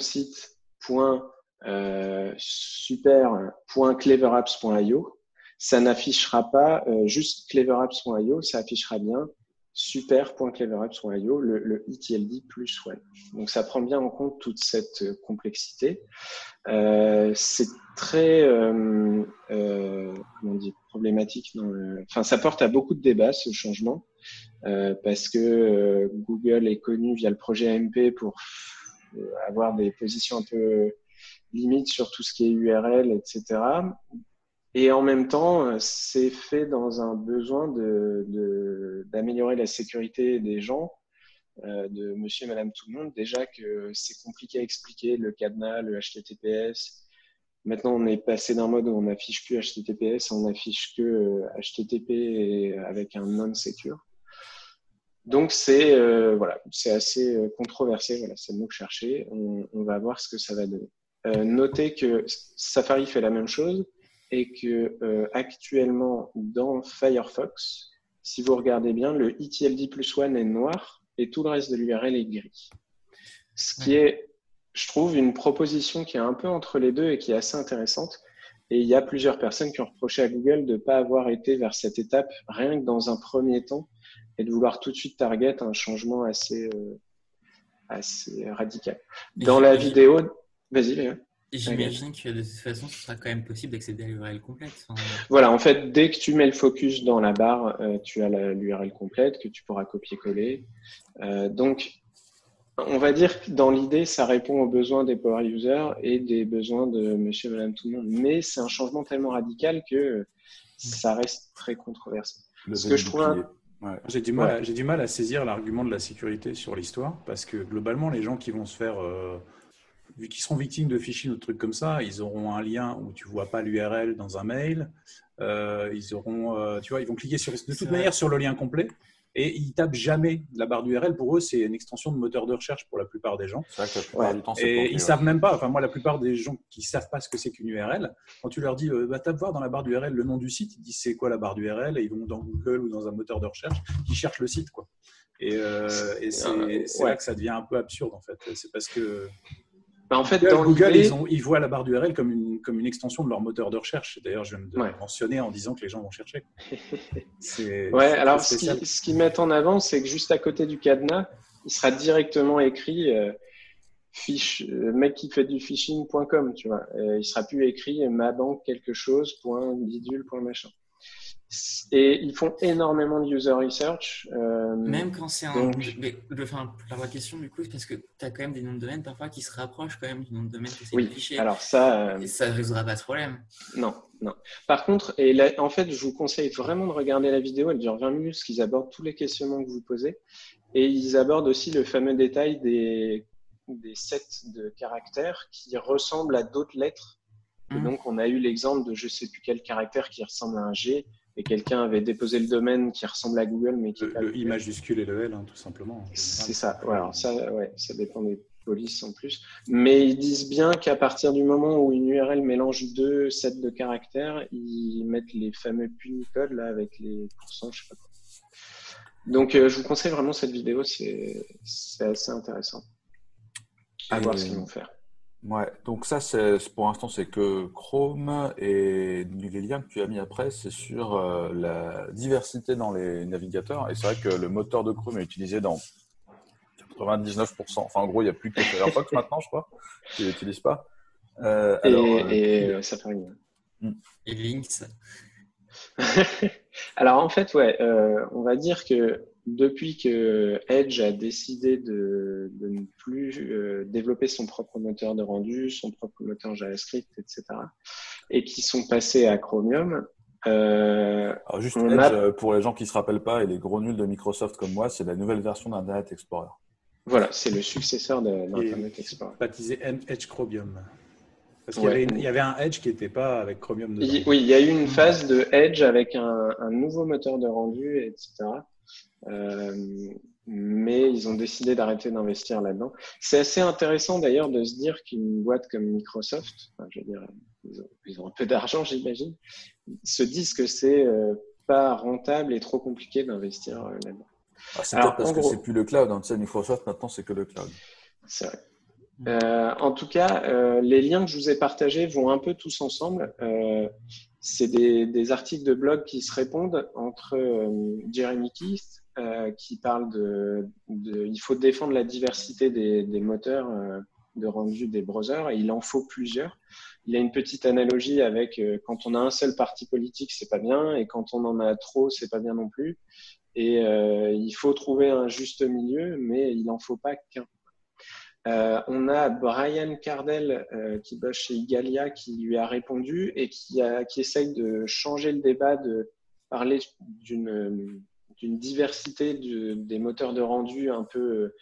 monsite.super.cleverapps.io, ça n'affichera pas juste cleverapps.io, ça affichera bien super.cleverapps.io, le ETLD plus one. Donc, ça prend bien en compte toute cette complexité. C'est très comment on dit, problématique. Enfin, ça porte à beaucoup de débats, ce changement, parce que Google est connu via le projet AMP pour avoir des positions un peu limites sur tout ce qui est URL, etc. Et en même temps, c'est fait dans un besoin d'améliorer la sécurité des gens, de monsieur et madame tout le monde. Déjà que c'est compliqué à expliquer le cadenas, le HTTPS. Maintenant, on est passé d'un mode où on n'affiche plus HTTPS, on n'affiche que HTTP avec un non-secure. Donc, c'est assez controversé. Voilà, c'est le mot que je cherchais. On va voir ce que ça va donner. Notez que Safari fait la même chose. Et que actuellement dans Firefox, si vous regardez bien, le ETLD plus one est noir et tout le reste de l'URL est gris. Ce qui est, je trouve, une proposition qui est un peu entre les deux et qui est assez intéressante. Et il y a plusieurs personnes qui ont reproché à Google de ne pas avoir été vers cette étape rien que dans un premier temps et de vouloir tout de suite target un changement assez radical. Dans la vidéo, vas-y Léa.
J'imagine que de toute façon, ce sera quand même possible d'accéder à l'URL complète.
Voilà, en fait, dès que tu mets le focus dans la barre, tu as l'URL complète que tu pourras copier-coller. Donc, on va dire que dans l'idée, ça répond aux besoins des power users et des besoins de monsieur et madame tout le monde. Mais c'est un changement tellement radical que ça reste très controversé. Ce que je trouve...
J'ai du mal à saisir l'argument de la sécurité sur l'histoire parce que globalement, les gens qui vont se faire vu qu'ils seront victimes de phishing ou de trucs comme ça, ils auront un lien où tu vois pas l'URL dans un mail. Ils auront, tu vois, ils vont cliquer de toute manière sur le lien complet. Et ils tapent jamais la barre d'URL. Pour eux, c'est une extension de moteur de recherche pour la plupart des gens.
C'est vrai que la plupart du temps, c'est
Et
planté,
ils savent même pas. Enfin, moi, la plupart des gens qui savent pas ce que c'est qu'une URL, quand tu leur dis, tape voir dans la barre d'URL le nom du site, ils disent c'est quoi la barre d'URL et ils vont dans Google ou dans un moteur de recherche, ils cherchent le site, quoi. Et c'est là que ça devient un peu absurde, en fait. C'est parce que
en fait,
Google, ils voient la barre d'URL comme une extension de leur moteur de recherche. D'ailleurs, je viens de le mentionner en disant que les gens vont chercher.
Alors ce qu'ils mettent en avant, c'est que juste à côté du cadenas, il sera directement écrit mec qui fait du phishing.com, tu vois. Il sera plus écrit ma banque quelque chose, point bidule, point machin. Et ils font énormément de user research.
Même quand c'est la vraie question, du coup, c'est parce que tu as quand même des noms de domaine parfois qui se rapprochent quand même du nom de domaine que c'est affiché.
Alors ça.
Et ça ne résoudra pas de problème.
Non. Par contre, en fait, je vous conseille vraiment de regarder la vidéo. Elle dure 20 minutes parce qu'ils abordent tous les questionnements que vous posez. Et ils abordent aussi le fameux détail des sets de caractères qui ressemblent à d'autres lettres. Et donc, on a eu l'exemple de je ne sais plus quel caractère qui ressemble à un G. Et quelqu'un avait déposé le domaine qui ressemble à Google, mais qui
le I majuscule et le L, tout simplement.
C'est ça. Alors ça dépend des polices en plus. Mais ils disent bien qu'à partir du moment où une URL mélange 2 sets de caractères, ils mettent les fameux punicodes là avec les pourcents, je sais pas quoi. Donc, je vous conseille vraiment cette vidéo. C'est assez intéressant. À voir ce qu'ils vont faire.
Ouais, donc ça, pour l'instant, c'est que Chrome et les liens que tu as mis après, c'est sur la diversité dans les navigateurs. Et c'est vrai que le moteur de Chrome est utilisé dans 99%. Enfin, en gros, il n'y a plus que Firefox maintenant, je crois, qui ne l'utilise pas.
Et Safari.
Et Lynx.
Alors, en fait, on va dire que depuis que Edge a décidé de ne plus développer son propre moteur de rendu, son propre moteur JavaScript, etc., et qui sont passés à Chromium.
Alors juste Edge, pour les gens qui ne se rappellent pas et les gros nuls de Microsoft comme moi, c'est la nouvelle version d'Internet Explorer.
Voilà, c'est le successeur d'Internet Explorer.
Baptisé Edge Chromium. Parce qu'il y avait un Edge qui n'était pas avec Chromium dedans.
Oui, il y a eu une phase de Edge avec un nouveau moteur de rendu, etc. Mais ils ont décidé d'arrêter d'investir là-dedans. C'est assez intéressant d'ailleurs de se dire qu'une boîte comme Microsoft, je veux dire, ils ont un peu d'argent, j'imagine, se disent que c'est pas rentable et trop compliqué d'investir là-dedans.
C'est peut-être parce que c'est plus le cloud. Tu sais, Microsoft maintenant c'est que le cloud.
C'est vrai. En tout cas, les liens que je vous ai partagés vont un peu tous ensemble. C'est des articles de blog qui se répondent entre Jeremy Keith, qui parle il faut défendre la diversité des moteurs de rendu des browsers, et il en faut plusieurs. Il y a une petite analogie avec quand on a un seul parti politique, c'est pas bien, et quand on en a trop, c'est pas bien non plus. Et il faut trouver un juste milieu, mais il n'en faut pas qu'un. On a Brian Cardell qui bosse chez Igalia qui lui a répondu et qui essaye de changer le débat, de parler d'une diversité des moteurs de rendu un peu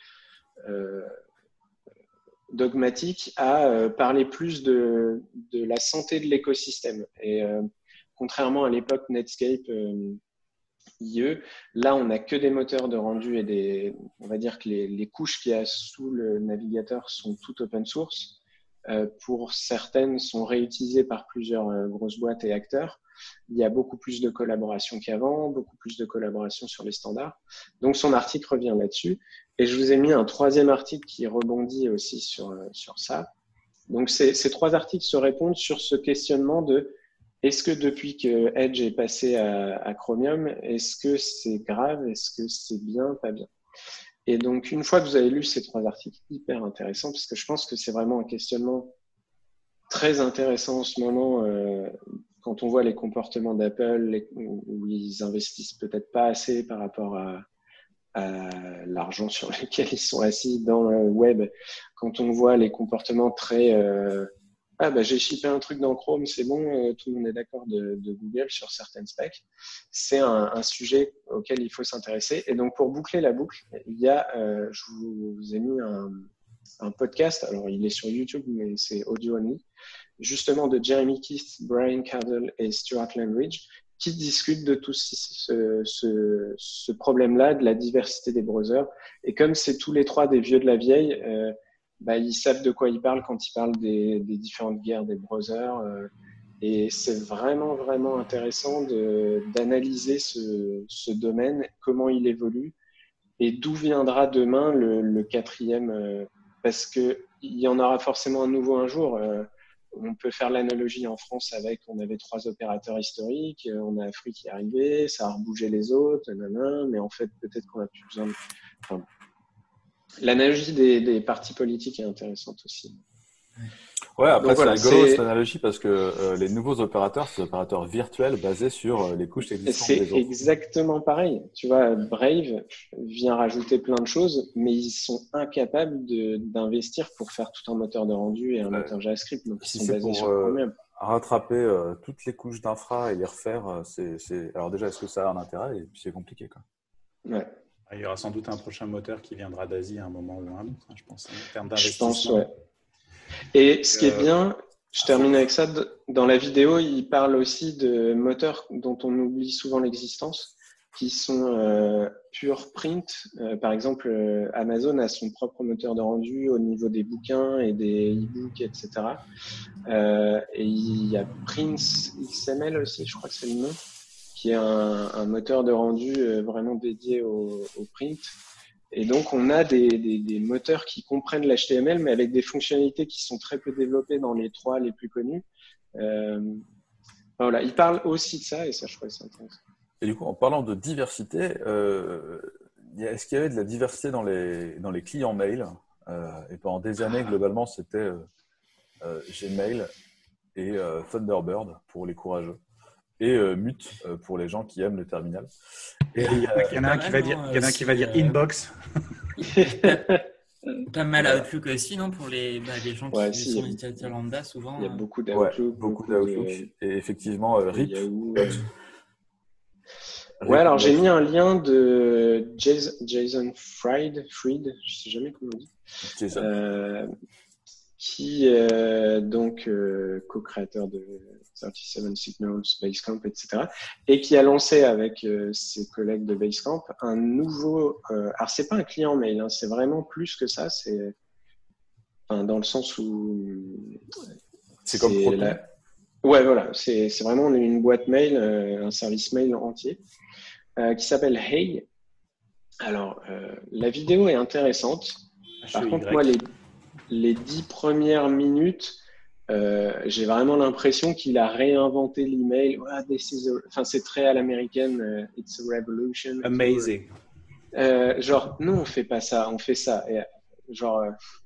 dogmatique à parler plus de la santé de l'écosystème. Et contrairement à l'époque Netscape IE, là on n'a que des moteurs de rendu et on va dire que les couches qu'il y a sous le navigateur sont toutes open source. Pour certaines sont réutilisées par plusieurs grosses boîtes et acteurs. Il y a beaucoup plus de collaboration qu'avant, beaucoup plus de collaboration sur les standards. Donc son article revient là-dessus. Et je vous ai mis un troisième article qui rebondit aussi sur ça. Donc ces trois articles se répondent sur ce questionnement de est-ce que depuis que Edge est passé à Chromium, est-ce que c'est grave, est-ce que c'est bien, pas bien? Et donc, une fois que vous avez lu ces trois articles, hyper intéressants, parce que je pense que c'est vraiment un questionnement très intéressant en ce moment, quand on voit les comportements d'Apple, où ils investissent peut-être pas assez par rapport à l'argent sur lequel ils sont assis dans le web, quand on voit les comportements très j'ai shippé un truc dans Chrome, c'est bon, tout le monde est d'accord de Google sur certaines specs. C'est un sujet auquel il faut s'intéresser. Et donc, pour boucler la boucle, il y a, je vous ai mis un podcast. Alors, il est sur YouTube, mais c'est audio only. Justement, de Jeremy Keith, Brian Cardle et Stuart Landridge, qui discutent de tout ce problème-là, de la diversité des browsers. Et comme c'est tous les trois des vieux de la vieille, ils savent de quoi ils parlent quand ils parlent des différentes guerres des browsers. Et c'est vraiment, vraiment intéressant d'analyser ce domaine, comment il évolue et d'où viendra demain le quatrième, parce qu'il y en aura forcément un nouveau un jour. On peut faire l'analogie en France avec, on avait 3 opérateurs historiques, on a Free qui est arrivé, ça a rebougé les autres, mais en fait, peut-être qu'on n'a plus besoin de... Enfin, l'analogie des partis politiques est intéressante aussi.
Ouais, après, c'est rigolo cette analogie parce que les nouveaux opérateurs, c'est des opérateurs virtuels basés sur les couches existantes des autres.
C'est exactement pareil. Tu vois, Brave vient rajouter plein de choses, mais ils sont incapables d'investir pour faire tout un moteur de rendu et un moteur JavaScript. Donc, ils sont basés sur eux-mêmes.
Rattraper toutes les couches d'infra et les refaire, alors déjà, est-ce que ça a un intérêt? Et puis, c'est compliqué, quoi.
Ouais.
Il y aura sans doute un prochain moteur qui viendra d'Asie à un moment ou un autre, je pense, en termes d'investissement.
Je pense, ouais. Et ce qui est bien, je termine avec ça, dans la vidéo, il parle aussi de moteurs dont on oublie souvent l'existence, qui sont pure print. Par exemple, Amazon a son propre moteur de rendu au niveau des bouquins et des e-books, etc. Et il y a Prince XML aussi, je crois que c'est le nom, qui est un moteur de rendu vraiment dédié au print. Et donc, on a des moteurs qui comprennent l'HTML, mais avec des fonctionnalités qui sont très peu développées dans les 3 les plus connus. Voilà, il parle aussi de ça, et ça, je trouve que c'est intéressant.
Et du coup, en parlant de diversité, est-ce qu'il y avait de la diversité dans les clients mail? Et pendant des années, globalement, c'était Gmail et Thunderbird pour les courageux. Et Mute pour les gens qui aiment le terminal.
Et il y en a un qui va dire Inbox.
Pas mal Outlook aussi, non? Pour les gens qui sont utilisateurs lambda, souvent.
Il y a beaucoup d'Outlook.
Beaucoup d'Outlook. Et effectivement, RIP.
Ouais, alors j'ai mis un lien de Jason Fried, je sais jamais comment on dit. Jason. Qui est donc co-créateur de 37 Signals, Basecamp, etc. Et qui a lancé avec ses collègues de Basecamp un nouveau... alors, c'est pas un client mail, hein, c'est vraiment plus que ça. C'est dans le sens où...
C'est comme Proton.
Ouais, voilà. C'est vraiment une boîte mail, un service mail entier qui s'appelle Hey. Alors, la vidéo est intéressante. Par contre, moi, les 10 premières minutes, j'ai vraiment l'impression qu'il a réinventé l'email. Enfin, c'est très à l'américaine. It's a revolution.
Amazing.
Genre, non, on fait pas ça, on fait ça. Et, genre,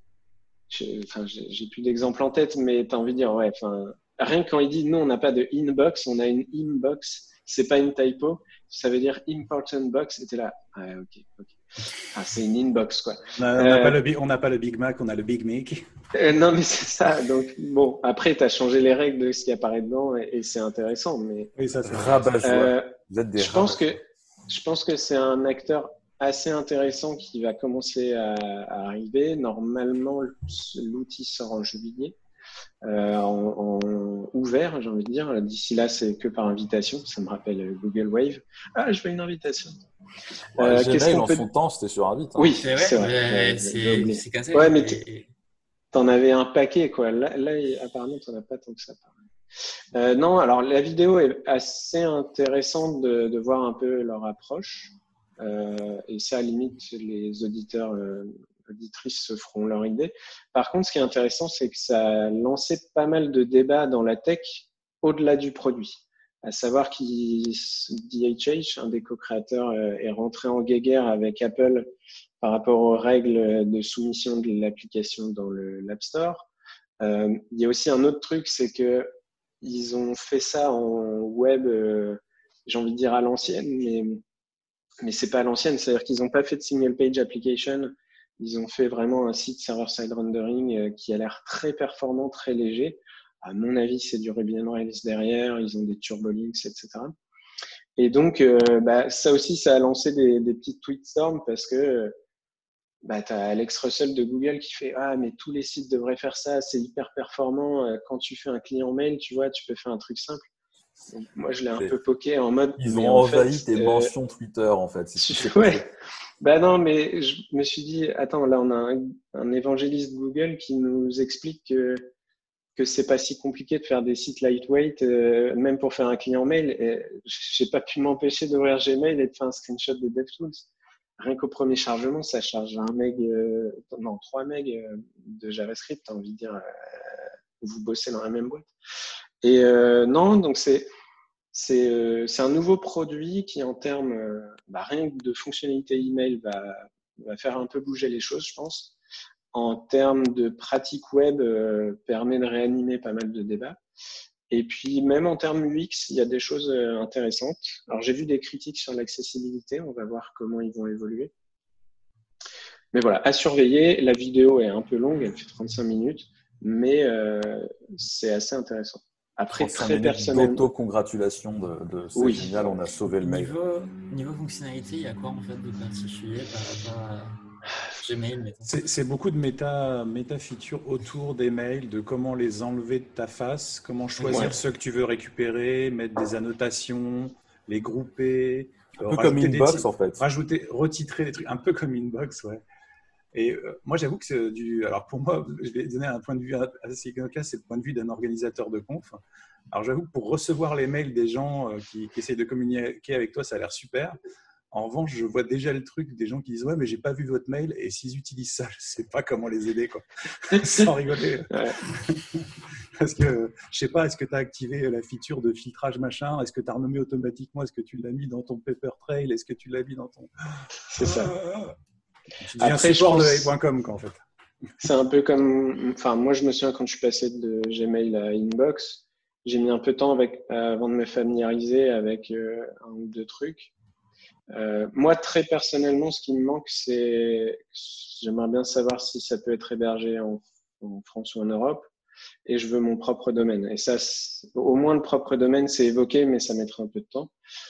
j'ai plus d'exemples en tête, mais t'as envie de dire, ouais, rien que quand il dit non, on n'a pas de inbox, on a une inbox. C'est pas une typo. Ça veut dire important box. Et t'es là, ouais, ok. Ah, c'est une inbox, quoi.
On n'a pas le Big Mac, on a le Big Mic.
Non, mais c'est ça. Donc, bon, après, tu as changé les règles de ce qui apparaît dedans et c'est intéressant. Mais,
oui, ça, c'est
rabat-joie. Vous êtes des
je pense que c'est un acteur assez intéressant qui va commencer à arriver. Normalement, l'outil sort en juillet, en ouvert, j'ai envie de dire. D'ici là, c'est que par invitation. Ça me rappelle Google Wave. Ah, je veux une invitation.
Gmail, en son temps, c'était sur Invite. Hein.
Oui, c'est vrai.
C'est comme ça.
Ouais, mais t'en avais un paquet, quoi. Là apparemment, t'en as pas tant que ça. Non, alors la vidéo est assez intéressante de voir un peu leur approche. Et ça, à la limite, les auditeurs, auditrices se feront leur idée. Par contre, ce qui est intéressant, c'est que ça a lancé pas mal de débats dans la tech au-delà du produit. À savoir DHH, un des co-créateurs, est rentré en guéguerre avec Apple par rapport aux règles de soumission de l'application dans l'App Store. Il y a aussi un autre truc, c'est que ils ont fait ça en web, j'ai envie de dire à l'ancienne, mais c'est pas à l'ancienne. C'est-à-dire qu'ils n'ont pas fait de single page application. Ils ont fait vraiment un site server-side rendering qui a l'air très performant, très léger. À mon avis, c'est du Ruby on Rails derrière. Ils ont des turbolinks, etc. Et donc, ça aussi, ça a lancé des petites tweetstorms parce que tu as Alex Russell de Google qui fait « Ah, mais tous les sites devraient faire ça, c'est hyper performant. Quand tu fais un client mail, tu vois, tu peux faire un truc simple. » Donc, moi, je l'ai un peu poké en mode…
Ils ont envahi tes mentions Twitter, en fait.
Ouais. Non, mais je me suis dit, attends, là, on a un évangéliste Google qui nous explique que c'est pas si compliqué de faire des sites lightweight, même pour faire un client mail. Et j'ai pas pu m'empêcher d'ouvrir Gmail et de faire un screenshot de DevTools. Rien qu'au premier chargement, ça charge 3 MB de JavaScript. T'as envie de dire, vous bossez dans la même boîte. Et non, donc c'est un nouveau produit qui, en termes rien que de fonctionnalité email, va faire un peu bouger les choses, je pense. En termes de pratique web, permet de réanimer pas mal de débats. Et puis, même en termes UX, il y a des choses intéressantes. Alors, j'ai vu des critiques sur l'accessibilité. On va voir comment ils vont évoluer. Mais voilà, à surveiller. La vidéo est un peu longue, elle fait 35 minutes, mais c'est assez intéressant. Après, très personnellement.
D'auto-congratulation c'est génial, on a sauvé le mail.
Niveau fonctionnalité, il y a quoi en fait de particulier par rapport à Gmail?
C'est beaucoup de méta-features autour des mails, de comment les enlever de ta face, comment choisir ceux que tu veux récupérer, mettre des annotations, les grouper.
Un peu comme Inbox en fait.
Retitrer des trucs, un peu comme Inbox, ouais. Et moi, j'avoue que c'est alors pour moi, je vais donner un point de vue assez clair, c'est le point de vue d'un organisateur de conf. Alors j'avoue que pour recevoir les mails des gens qui essayent de communiquer avec toi, ça a l'air super. En revanche, je vois déjà le truc des gens qui disent « Ouais, mais j'ai pas vu votre mail. » Et s'ils utilisent ça, je sais pas comment les aider, quoi. Sans rigoler.
Ouais.
Parce que, je sais pas, est-ce que tu as activé la feature de filtrage machin? Est-ce que tu as renommé automatiquement? Est-ce que tu l'as mis dans ton paper trail? Est-ce que tu l'as mis dans ton…
C'est ça.
Tu deviens support de AI.com, quoi, en fait.
C'est un peu comme… Enfin, moi, je me souviens quand je suis passé de Gmail à Inbox, j'ai mis un peu de temps avant de me familiariser avec un ou deux trucs. Moi, très personnellement, ce qui me manque, j'aimerais bien savoir si ça peut être hébergé en France ou en Europe, et je veux mon propre domaine. Et ça, au moins le propre domaine, c'est évoqué, mais ça mettra un peu de temps.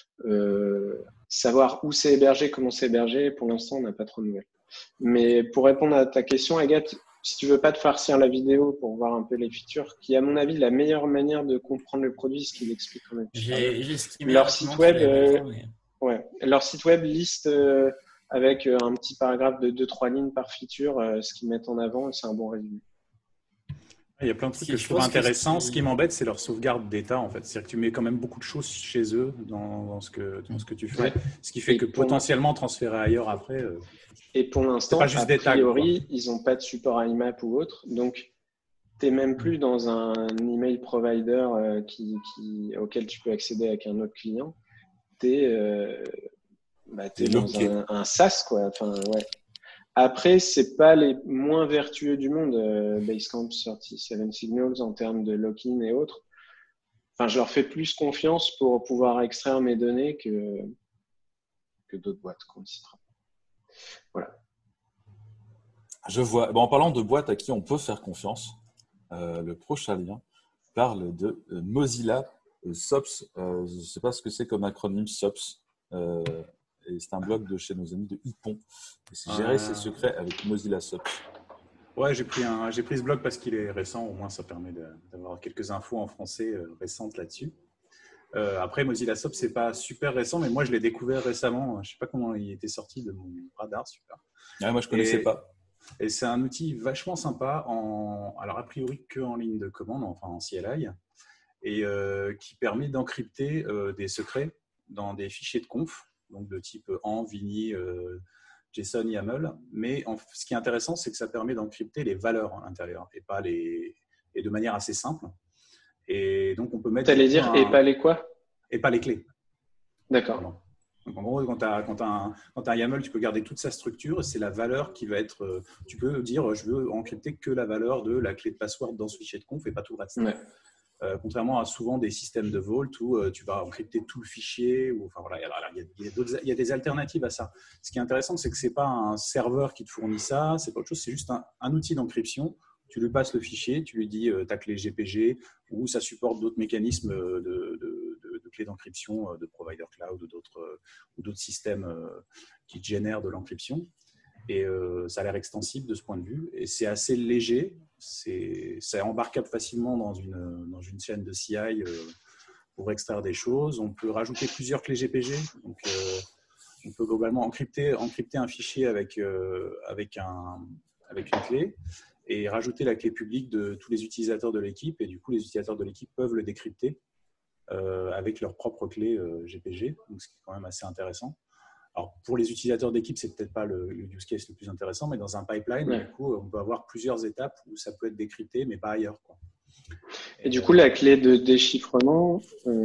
Savoir où c'est hébergé, comment c'est hébergé, pour l'instant, on n'a pas trop de nouvelles. Mais pour répondre à ta question, Agathe, si tu veux pas te farcir la vidéo pour voir un peu les features, qui est à mon avis la meilleure manière de comprendre le produit, ce qu'il explique quand même. Leur site web, leur site web liste avec un petit paragraphe de 2-3 lignes par feature, ce qu'ils mettent en avant, et c'est un bon résumé.
Il y a plein de trucs que je trouve intéressants. Ce qui m'embête, c'est leur sauvegarde d'état, en fait. C'est-à-dire que tu mets quand même beaucoup de choses chez eux dans ce que tu fais. Ouais. Ce qui fait que potentiellement transférer ailleurs après.
Et pour l'instant, a priori, ils n'ont pas de support IMAP ou autre. Donc, tu n'es même plus dans un email provider auquel tu peux accéder avec un autre client. Tu es dans un SaaS, quoi. Enfin, ouais. Après, c'est pas les moins vertueux du monde, Basecamp, 37 Signals, en termes de lock-in et autres. Enfin, je leur fais plus confiance pour pouvoir extraire mes données que d'autres boîtes qu'on citera. Voilà.
Je vois. En parlant de boîtes à qui on peut faire confiance, le prochain lien parle de Mozilla SOPS. Je ne sais pas ce que c'est comme acronyme SOPS. Et c'est un blog de chez nos amis de Ypon. Et c'est gérer ses secrets avec Mozilla SOPS.
Ouais, j'ai pris ce blog parce qu'il est récent. Au moins, ça permet d'avoir quelques infos en français récentes là-dessus. Après, Mozilla SOPS, c'est pas super récent, mais moi, je l'ai découvert récemment. Je sais pas comment il était sorti de mon radar. Super.
Ouais, moi, je connaissais pas.
Et c'est un outil vachement sympa, alors a priori que en ligne de commande, enfin en CLI, et qui permet d'encrypter des secrets dans des fichiers de conf, donc de type ANV, Vini, JSON, YAML. Mais ce qui est intéressant, c'est que ça permet d'encrypter les valeurs à l'intérieur et de manière assez simple. Et donc on peut mettre.
T'allais dire et pas les quoi?
Et pas les clés.
D'accord.
Pardon. Donc, en gros, quand tu as un YAML, tu peux garder toute sa structure. C'est la valeur qui va être… tu peux dire, je veux encrypter que la valeur de la clé de password dans ce fichier de conf et pas tout le reste.
Ouais.
Contrairement à souvent des systèmes de Vault où tu vas encrypter tout le fichier. Enfin, voilà, il y a des alternatives à ça. Ce qui est intéressant, c'est que ce n'est pas un serveur qui te fournit ça. C'est pas autre chose. C'est juste un outil d'encryption. Tu lui passes le fichier, tu lui dis ta clé GPG, ou ça supporte d'autres mécanismes de clés d'encryption de provider cloud ou d'autres systèmes qui génèrent de l'encryption. Et ça a l'air extensible de ce point de vue. Et c'est assez léger. C'est embarquable facilement dans une chaîne de CI pour extraire des choses. On peut rajouter plusieurs clés GPG. Donc, on peut globalement encrypter un fichier avec une clé et rajouter la clé publique de tous les utilisateurs de l'équipe. Et du coup, les utilisateurs de l'équipe peuvent le décrypter avec leur propre clé GPG, donc ce qui est quand même assez intéressant. Alors, pour les utilisateurs d'équipe, c'est peut-être pas le use case le plus intéressant, mais dans un pipeline, du coup, on peut avoir plusieurs étapes où ça peut être décrypté, mais pas ailleurs, quoi.
Et du coup, la clé de déchiffrement,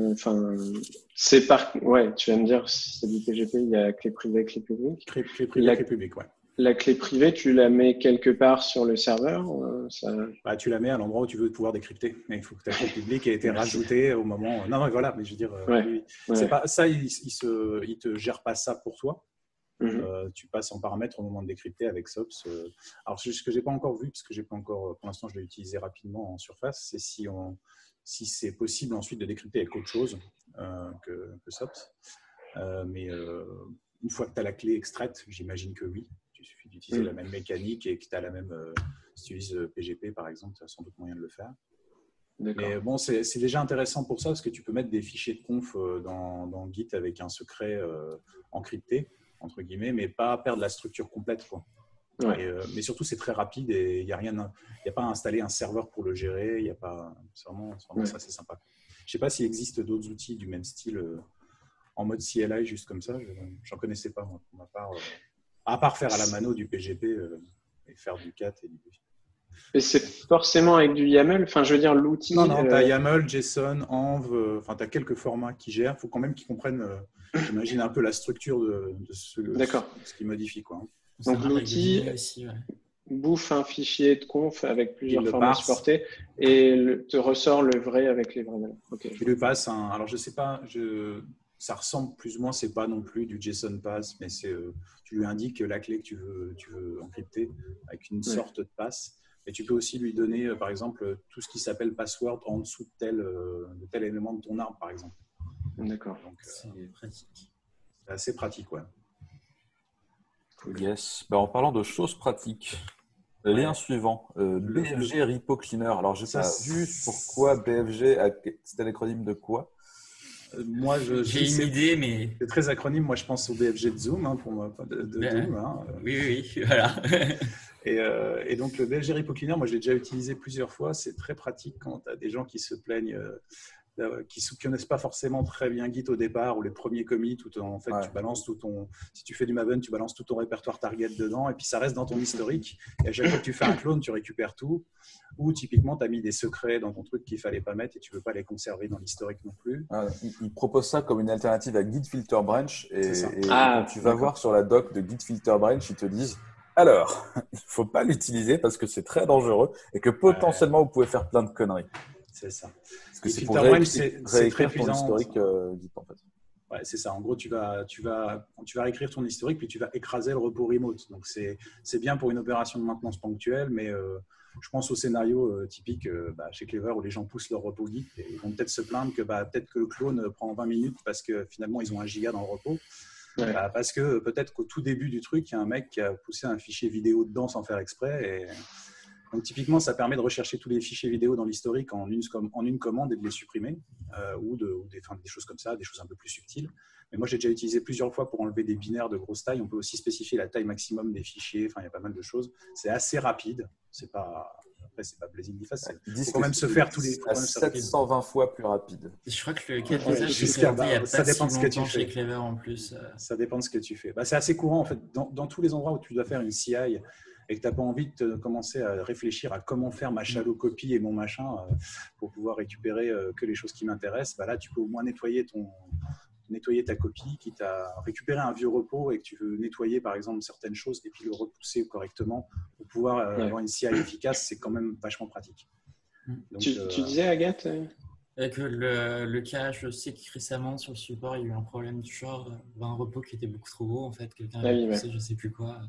c'est ouais, tu vas me dire, si c'est du PGP, il y a clé privée, clé publique.
Clé privée, clé publique, ouais.
La clé privée, tu la mets quelque part sur le serveur
Tu la mets à l'endroit où tu veux pouvoir décrypter. Mais il faut que ta clé publique ait été rajoutée au moment… Non, voilà, mais je veux dire, c'est pas, ça, il te gère pas ça pour toi. Tu passes en paramètre au moment de décrypter avec SOPS. Alors, ce que je n'ai pas encore vu, parce que j'ai pas encore, pour l'instant, je l'ai utilisé rapidement en surface, c'est si c'est possible ensuite de décrypter avec autre chose que SOPS. Mais une fois que tu as la clé extraite, j'imagine que oui. Il suffit d'utiliser la même mécanique et que tu as la même… si tu utilises PGP, par exemple, tu as sans doute moyen de le faire. Mais bon, c'est déjà intéressant pour ça, parce que tu peux mettre des fichiers de conf dans Git avec un secret encrypté, entre guillemets, mais pas perdre la structure complète, quoi. Mais surtout, c'est très rapide et il n'y a pas à installer un serveur pour le gérer. C'est vraiment ça, c'est sympa. Je ne sais pas s'il existe d'autres outils du même style en mode CLI, juste comme ça. Je n'en connaissais pas, moi, pour ma part. À part faire à la mano du PGP et faire du CAT et du PGP.
Et c'est forcément avec du YAML. Enfin, je veux dire, l'outil…
Non, tu as YAML, JSON, Env. Tu as quelques formats qui gèrent. Il faut quand même qu'ils comprennent, j'imagine, un peu la structure de ce qu'ils modifient, quoi.
Donc, l'outil bouffe un fichier de conf avec plusieurs formats supportés et te ressort le vrai avec les vraies valeurs.
Il lui passe alors, je ne sais pas… Ça ressemble plus ou moins, c'est pas non plus du JSON pass, mais tu lui indiques la clé que tu veux encrypter avec une sorte de pass. Et tu peux aussi lui donner, par exemple, tout ce qui s'appelle password en dessous de tel élément de ton arbre, par exemple.
D'accord.
Donc,
c'est pratique.
C'est assez pratique, ouais.
Yes. En parlant de choses pratiques, lien suivant, BFG Repo Cleaner. Alors, je n'ai pas vu pourquoi BFG, c'était l'acronyme de quoi?
Moi,
j'ai une idée, mais…
C'est très acronyme. Moi, je pense au BFG de Zoom, pour moi, de Doom.
Oui, voilà.
Et donc, le BFG Repo Cleaner, moi, je l'ai déjà utilisé plusieurs fois. C'est très pratique quand tu as des gens qui se plaignent, qui ne connaissent pas forcément très bien Git au départ, ou les premiers commits, où en fait, tu balances tout ton… Si tu fais du Maven, tu balances tout ton répertoire target dedans, et puis ça reste dans ton historique. Et à chaque fois que tu fais un clone, tu récupères tout. Ou typiquement, tu as mis des secrets dans ton truc qu'il ne fallait pas mettre et tu ne veux pas les conserver dans l'historique non plus.
Il propose ça comme une alternative à Git Filter Branch. Et quand tu vas voir sur la doc de Git Filter Branch, ils te disent alors, il ne faut pas l'utiliser parce que c'est très dangereux et que potentiellement, vous pouvez faire plein de conneries.
C'est ça.
Parce que c'est pour réécrire ton historique Git, en fait.
Ouais, c'est ça. En gros, tu vas réécrire ton historique, puis tu vas écraser le repos remote. Donc, c'est bien pour une opération de maintenance ponctuelle, mais je pense au scénario typique chez Clever où les gens poussent leur repos Git et ils vont peut-être se plaindre que peut-être que le clone prend 20 minutes parce que finalement, ils ont 1 giga dans le repos. Parce que peut-être qu'au tout début du truc, il y a un mec qui a poussé un fichier vidéo dedans sans faire exprès. Et… Donc, typiquement, ça permet de rechercher tous les fichiers vidéo dans l'historique en une commande et de les supprimer, ou des choses comme ça, des choses un peu plus subtiles. Mais moi, j'ai déjà utilisé plusieurs fois pour enlever des binaires de grosse taille. On peut aussi spécifier la taille maximum des fichiers. Enfin, il y a pas mal de choses. C'est assez rapide. Après, c'est pas blazing fast. Il faut quand même se faire tous les…
720 fois plus rapide.
Je crois que le cas d'usage, ça dépend de ce que tu fais. Clever en plus.
Ça dépend de ce que tu fais. C'est assez courant, en fait. Dans tous les endroits où tu dois faire une CI et que tu n'as pas envie de commencer à réfléchir à comment faire ma shallow copy et mon machin pour pouvoir récupérer que les choses qui m'intéressent, là, tu peux au moins nettoyer ta copie, quitte à récupérer un vieux repos et que tu veux nettoyer, par exemple, certaines choses et puis le repousser correctement pour pouvoir avoir une CI efficace, c'est quand même vachement pratique.
Donc, tu disais, Agathe
que le cas, je sais que récemment, sur le support, il y a eu un problème du genre, un repos qui était beaucoup trop gros, en fait, quelqu'un a poussé, je ne sais plus quoi.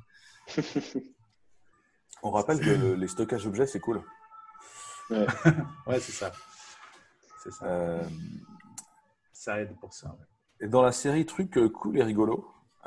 On rappelle que les stockages objets, c'est cool.
Ouais, c'est ça. C'est ça. Ça aide pour ça. Ouais.
Et dans la série trucs cool et rigolo,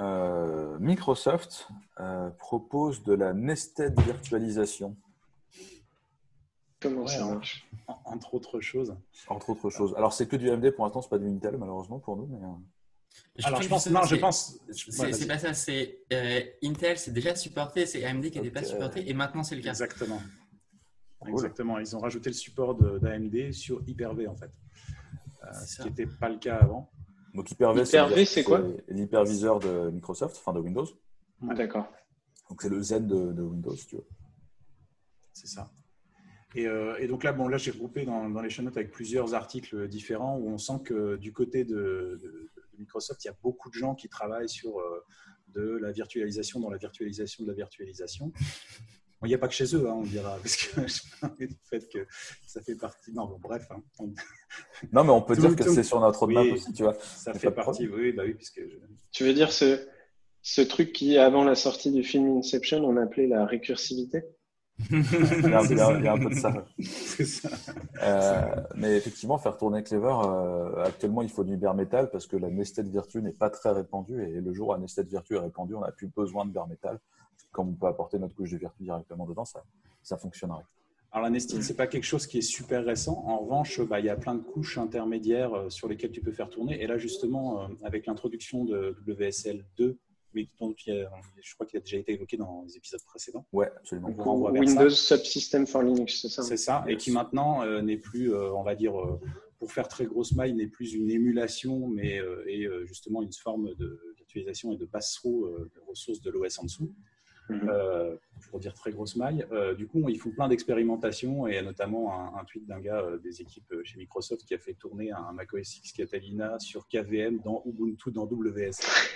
Microsoft propose de la nested virtualisation.
Comment ça marche?
Entre autres choses.
Entre autres choses. Alors, c'est que du AMD pour l'instant, c'est pas du Intel, malheureusement pour nous. Mais...
Alors, je pense.
C'est pas ça. C'est Intel, c'est déjà supporté. C'est AMD qui n'était pas supporté. Et maintenant, c'est le cas.
Exactement.
Cool.
Exactement. Ils ont rajouté le support d'AMD sur Hyper-V, en fait. Ce qui n'était pas le cas avant.
Donc, Hyper-V,
c'est quoi?
L'hyperviseur de Microsoft, enfin de Windows.
Ah, d'accord.
Donc, c'est le Z de Windows, si tu veux.
C'est ça. Et donc là, là j'ai regroupé dans les show notes avec plusieurs articles différents où on sent que du côté de Microsoft, il y a beaucoup de gens qui travaillent sur de la virtualisation dans la virtualisation de la virtualisation. Bon, il n'y a pas que chez eux, on dira, parce que j'ai du fait que ça fait partie. Non, bon, bref.
Non, mais on peut dire que c'est sur notre roadmap aussi, tu vois.
Ça fait partie, oui, puisque.
Tu veux dire ce truc qui, avant la sortie du film Inception, on appelait la récursivité?
Il y a un peu de ça.
C'est ça.
Mais effectivement, faire tourner Clever, actuellement, il faut du bare metal parce que la nested virtue n'est pas très répandue. Et le jour où la nested virtue est répandue, on n'a plus besoin de bare metal. Comme on peut apporter notre couche de virtu directement dedans, ça fonctionnerait.
Alors, la nested, ce n'est pas quelque chose qui est super récent. En revanche, il y a plein de couches intermédiaires sur lesquelles tu peux faire tourner. Et là, justement, avec l'introduction de WSL 2, mais je crois qu'il a déjà été évoqué dans les épisodes précédents.
Oui, absolument.
Windows Subsystem for Linux, c'est ça?
C'est ça, et qui maintenant n'est plus, on va dire, pour faire très grosse maille, n'est plus une émulation, mais est justement une forme de virtualisation et de pass-through de ressources de l'OS en dessous. Pour dire très grosse maille. Du coup, ils font plein d'expérimentations et notamment un tweet d'un gars des équipes chez Microsoft qui a fait tourner un macOS X Catalina sur KVM dans Ubuntu dans WS.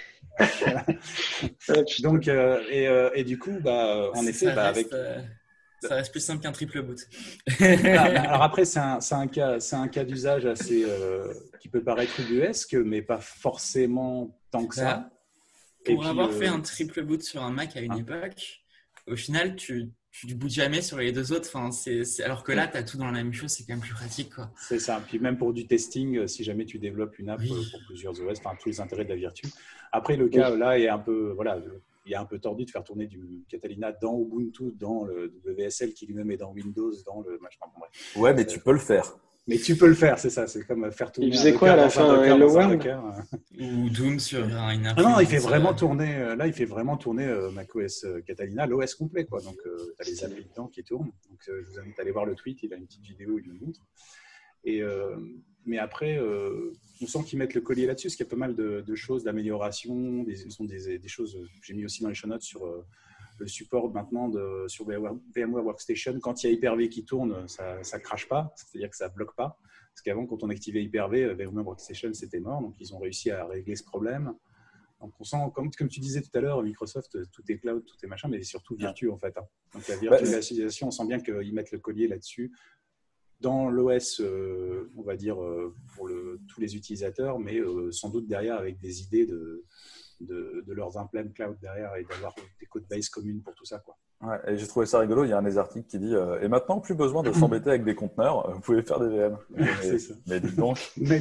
Donc, et du coup, en effet,
ça reste plus simple qu'un triple boot.
Alors après, c'est un cas d'usage assez qui peut paraître ubuesque, mais pas forcément tant que ça.
Pour avoir fait un triple boot sur un Mac à une époque, au final, tu ne bootes jamais sur les deux autres. Enfin, alors que là, tu as tout dans la même chose, c'est quand même plus pratique, quoi.
C'est ça. Puis même pour du testing, si jamais tu développes une app pour plusieurs OS, enfin, tous les intérêts de la Virtu. Après, le cas là est un peu, voilà, il est un peu tordu de faire tourner du Catalina dans Ubuntu, dans le WSL qui lui-même est dans Windows, dans le machin. Bref.
Ouais, mais tu peux le faire.
Mais tu peux le faire, c'est ça. C'est comme faire tourner.
Il faisait quoi à la fin, Hello World
ou Doom sur un
non, il fait vraiment tourner. Là, il fait vraiment tourner macOS Catalina, l'OS complet, quoi. Donc, tu as les applis dedans qui tournent. Donc, je vous invite à aller voir le tweet. Il a une petite vidéo, il le montre. Mais après, on sent qu'ils mettent le collier là-dessus, parce qu'il y a pas mal de choses, d'amélioration, des choses. J'ai mis aussi dans les show notes sur le support maintenant sur VMware Workstation. Quand il y a Hyper-V qui tourne, ça ne crache pas, c'est-à-dire que ça ne bloque pas. Parce qu'avant, quand on activait Hyper-V, VMware Workstation, c'était mort. Donc, ils ont réussi à régler ce problème. Donc, on sent, comme tu disais tout à l'heure, Microsoft, tout est cloud, tout est machin, mais surtout Virtu, en fait. Donc, la virtualisation, on sent bien qu'ils mettent le collier là-dessus. Dans l'OS, on va dire, pour tous les utilisateurs, mais sans doute derrière avec des idées de leurs implants cloud derrière et d'avoir des codebases communes pour tout ça, quoi.
Ouais, et j'ai trouvé ça rigolo. Il y a un des articles qui dit et maintenant, plus besoin de s'embêter avec des conteneurs, vous pouvez faire des VM.
C'est ça.
Mais dites donc.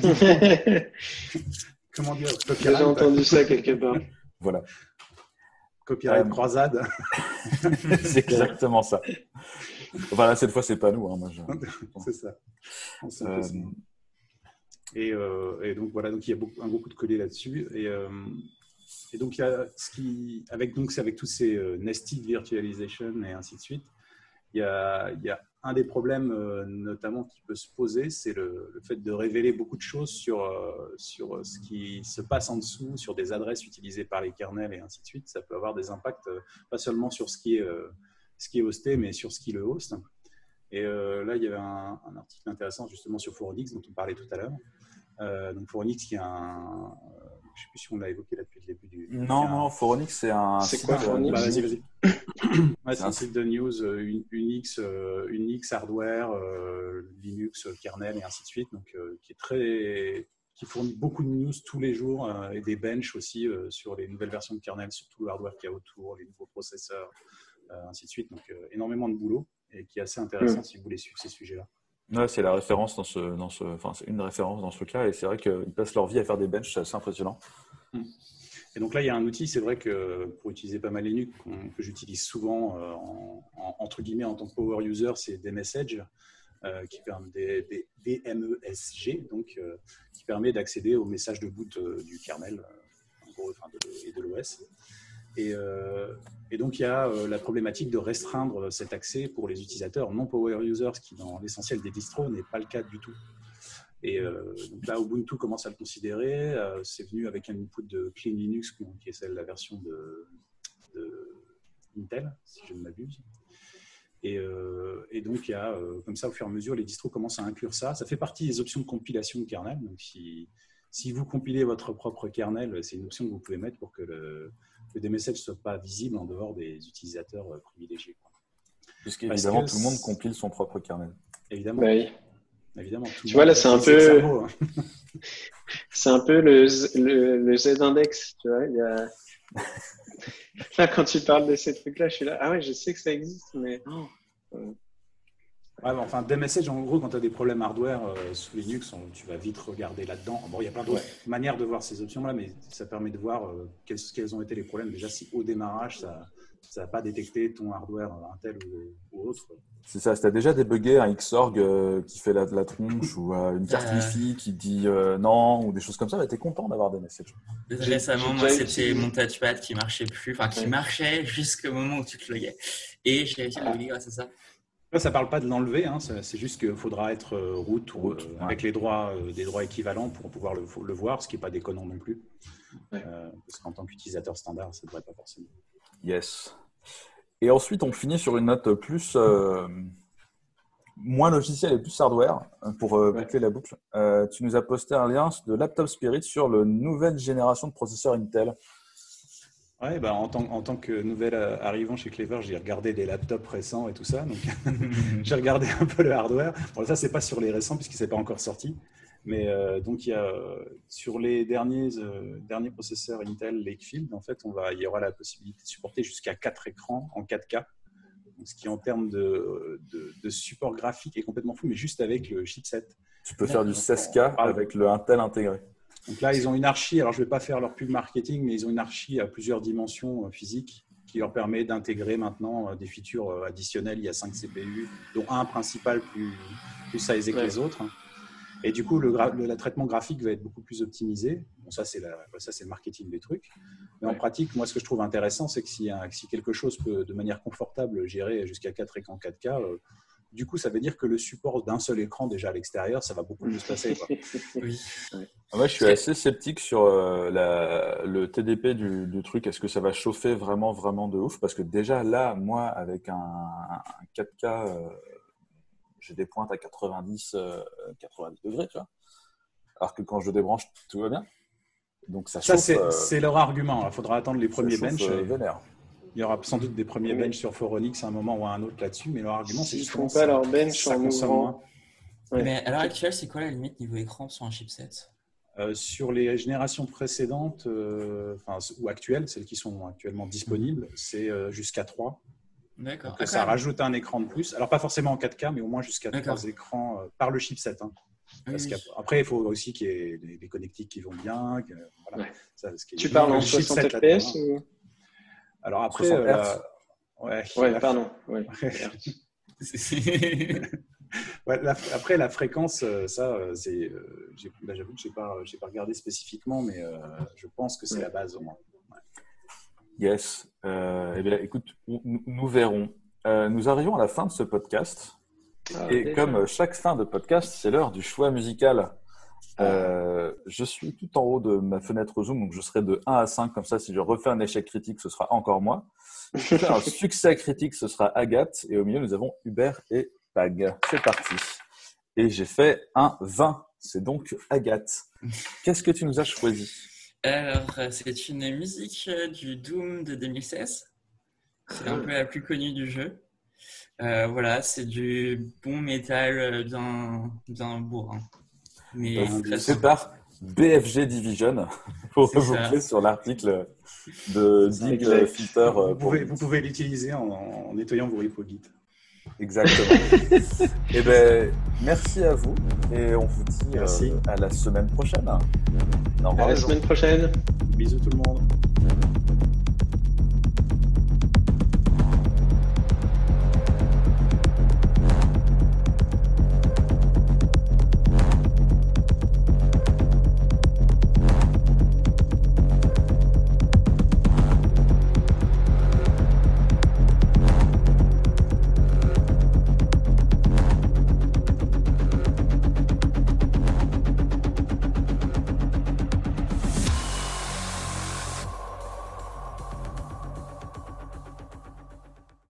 Comment dire,
j'ai entendu ça quelque part.
Voilà.
Copyright croisade.
C'est exactement ça. Voilà, cette fois, c'est pas nous. Moi,
c'est ça. Et donc voilà, donc il y a un gros coup de collier là-dessus. Et donc, il y a avec tous ces nested virtualization et ainsi de suite, il y a un des problèmes notamment qui peut se poser, c'est le fait de révéler beaucoup de choses sur ce qui se passe en dessous, sur des adresses utilisées par les kernels et ainsi de suite. Ça peut avoir des impacts pas seulement sur ce qui est hosté, mais sur ce qui le host. Et là, il y avait un article intéressant justement sur Foronix dont on parlait tout à l'heure. Donc Foronix qui est je ne sais plus si on l'a évoqué là depuis le début du.
Non, Foronix, c'est un.
C'est quoi Foronix?
Vas-y. Ouais, c'est un site de news Unix, hardware, Linux, kernel et ainsi de suite. Donc, qui fournit beaucoup de news tous les jours et des benches aussi sur les nouvelles versions de kernel, sur tout le hardware qu'il y a autour, les nouveaux processeurs, ainsi de suite. Donc, énormément de boulot et qui est assez intéressant si vous voulez suivre ces sujets-là.
Ouais, c'est la référence c'est une référence dans ce truc-là, et c'est vrai qu'ils passent leur vie à faire des benches, c'est assez impressionnant.
Et donc là, il y a un outil, c'est vrai que pour utiliser pas mal Linux, que j'utilise souvent entre guillemets en tant que power user, c'est DMesg, qui permet DMESG, donc qui permet d'accéder aux messages de boot du kernel en gros, et de l'OS. Et donc il y a la problématique de restreindre cet accès pour les utilisateurs non power users, ce qui dans l'essentiel des distros n'est pas le cas du tout. Et donc là, Ubuntu commence à le considérer. C'est venu avec un input de Clean Linux, qui est la version de Intel, si je ne m'abuse. Et donc, il y a, comme ça, au fur et à mesure, les distros commencent à inclure ça. Ça fait partie des options de compilation de kernel. Donc, si vous compilez votre propre kernel, c'est une option que vous pouvez mettre pour que le DMSH ne soit pas visible en dehors des utilisateurs privilégiés.
Puisqu'évidemment, tout le monde compile son propre kernel.
Évidemment.
Oui.
Évidemment,
tu vois, là, c'est un peu, c'est un peu le Z-index, tu vois. Il y a... Là, quand tu parles de ces trucs-là, je suis là, ah ouais, je sais que ça existe, mais...
Ouais, enfin, DMSH, en gros, quand tu as des problèmes hardware sous Linux, tu vas vite regarder là-dedans. Bon, il y a plein d'autres manières de voir ces options-là, mais ça permet de voir quels ont été les problèmes. Déjà, si au démarrage, ça n'a pas détecté ton hardware Intel ou autre.
C'est ça, si tu as déjà débugué un Xorg qui fait la tronche ou une carte Wi-Fi qui dit non ou des choses comme ça, tu es content d'avoir des messages.
Récemment, moi, c'était mon touchpad qui marchait plus, enfin qui marchait jusqu'au moment où tu te loguais. Et j'ai réussi à le loguer grâce à ça.
Là, ça ne parle pas de l'enlever, hein, c'est juste qu'il faudra être root avec des droits équivalents pour pouvoir le voir, ce qui n'est pas déconnant non plus. Parce qu'en tant qu'utilisateur standard, ça ne devrait pas forcément.
Yes. Et ensuite, on finit sur une note plus moins logiciel et plus hardware pour boucler la boucle. Tu nous as posté un lien de Laptop Spirit sur la nouvelle génération de processeurs Intel.
Ouais, bah en tant que nouvel arrivant chez Clever, j'ai regardé des laptops récents et tout ça. Donc, j'ai regardé un peu le hardware. Bon, ça, c'est pas sur les récents puisqu'il s'est pas encore sorti. Mais donc, il y a sur les derniers processeurs Intel Lakefield, en fait, il y aura la possibilité de supporter jusqu'à 4 écrans en 4K. Donc, ce qui, en termes de support graphique, est complètement fou, mais juste avec le chipset.
Tu peux faire du 16K avec le Intel intégré.
Donc là, ils ont une archi. Alors, je ne vais pas faire leur pub marketing, mais ils ont une archi à plusieurs dimensions physiques qui leur permet d'intégrer maintenant des features additionnelles. Il y a 5 CPU, dont un principal plus sizé que les autres. Et du coup, le traitement graphique va être beaucoup plus optimisé. Bon, ça, c'est le marketing des trucs. Mais en pratique, moi, ce que je trouve intéressant, c'est que si quelque chose peut, de manière confortable, gérer jusqu'à 4 écrans 4K, du coup, ça veut dire que le support d'un seul écran déjà à l'extérieur, ça va beaucoup mieux se passer. Quoi.
Oui.
Moi, je suis assez sceptique sur le TDP du truc. Est-ce que ça va chauffer vraiment, vraiment de ouf? Parce que déjà, là, moi, avec un 4K... j'ai des pointes à 90 degrés, tu vois. Alors que quand je débranche, tout va bien. Donc ça chauffe.
Ça, c'est leur argument. Il faudra attendre les premiers benches.
Vénère.
Il y aura sans doute des premiers benches sur Phoronix à un moment ou à un autre là-dessus, mais leur argument, c'est justement
ça. Ils ne font pas leur bench en ouvrant.
Mais à l'heure actuelle, c'est quoi la limite niveau écran sur un chipset?
Sur les générations précédentes, ou actuelles, celles qui sont actuellement disponibles, c'est jusqu'à 3.
D'accord.
Donc, ça rajoute un écran de plus. Alors, pas forcément en 4K, mais au moins jusqu'à 3 écrans par le chipset. Hein. Parce qu'après, il faut aussi qu'il y ait des connectiques qui vont bien. Voilà. Ça,
tu parles en 60 FPS ou...
Alors après...
pardon. Ouais.
Après, la fréquence, ça, c'est... j'avoue que je n'ai pas regardé spécifiquement, mais je pense que c'est la base au moins.
Yes. Eh bien, écoute, nous verrons. Nous arrivons à la fin de ce podcast. Et comme chaque fin de podcast, c'est l'heure du choix musical. Je suis tout en haut de ma fenêtre Zoom, donc je serai de 1 à 5. Comme ça, si je refais un échec critique, ce sera encore moi. Si je fais un succès critique, ce sera Agathe. Et au milieu, nous avons Hubert et Pag. C'est parti. Et j'ai fait un 20. C'est donc Agathe. Qu'est-ce que tu nous as choisi ?
Alors, c'est une musique du Doom de 2016. C'est un peu la plus connue du jeu. Voilà, c'est du bon métal bien bourrin. Mais
c'est par BFG Division. Pour vous cliquer sur l'article de Dig Filter.
Vous pouvez l'utiliser en nettoyant vos reposits.
Exactement. Eh bien, merci à vous et on vous dit à la semaine prochaine.
À la semaine prochaine.
Bisous tout le monde.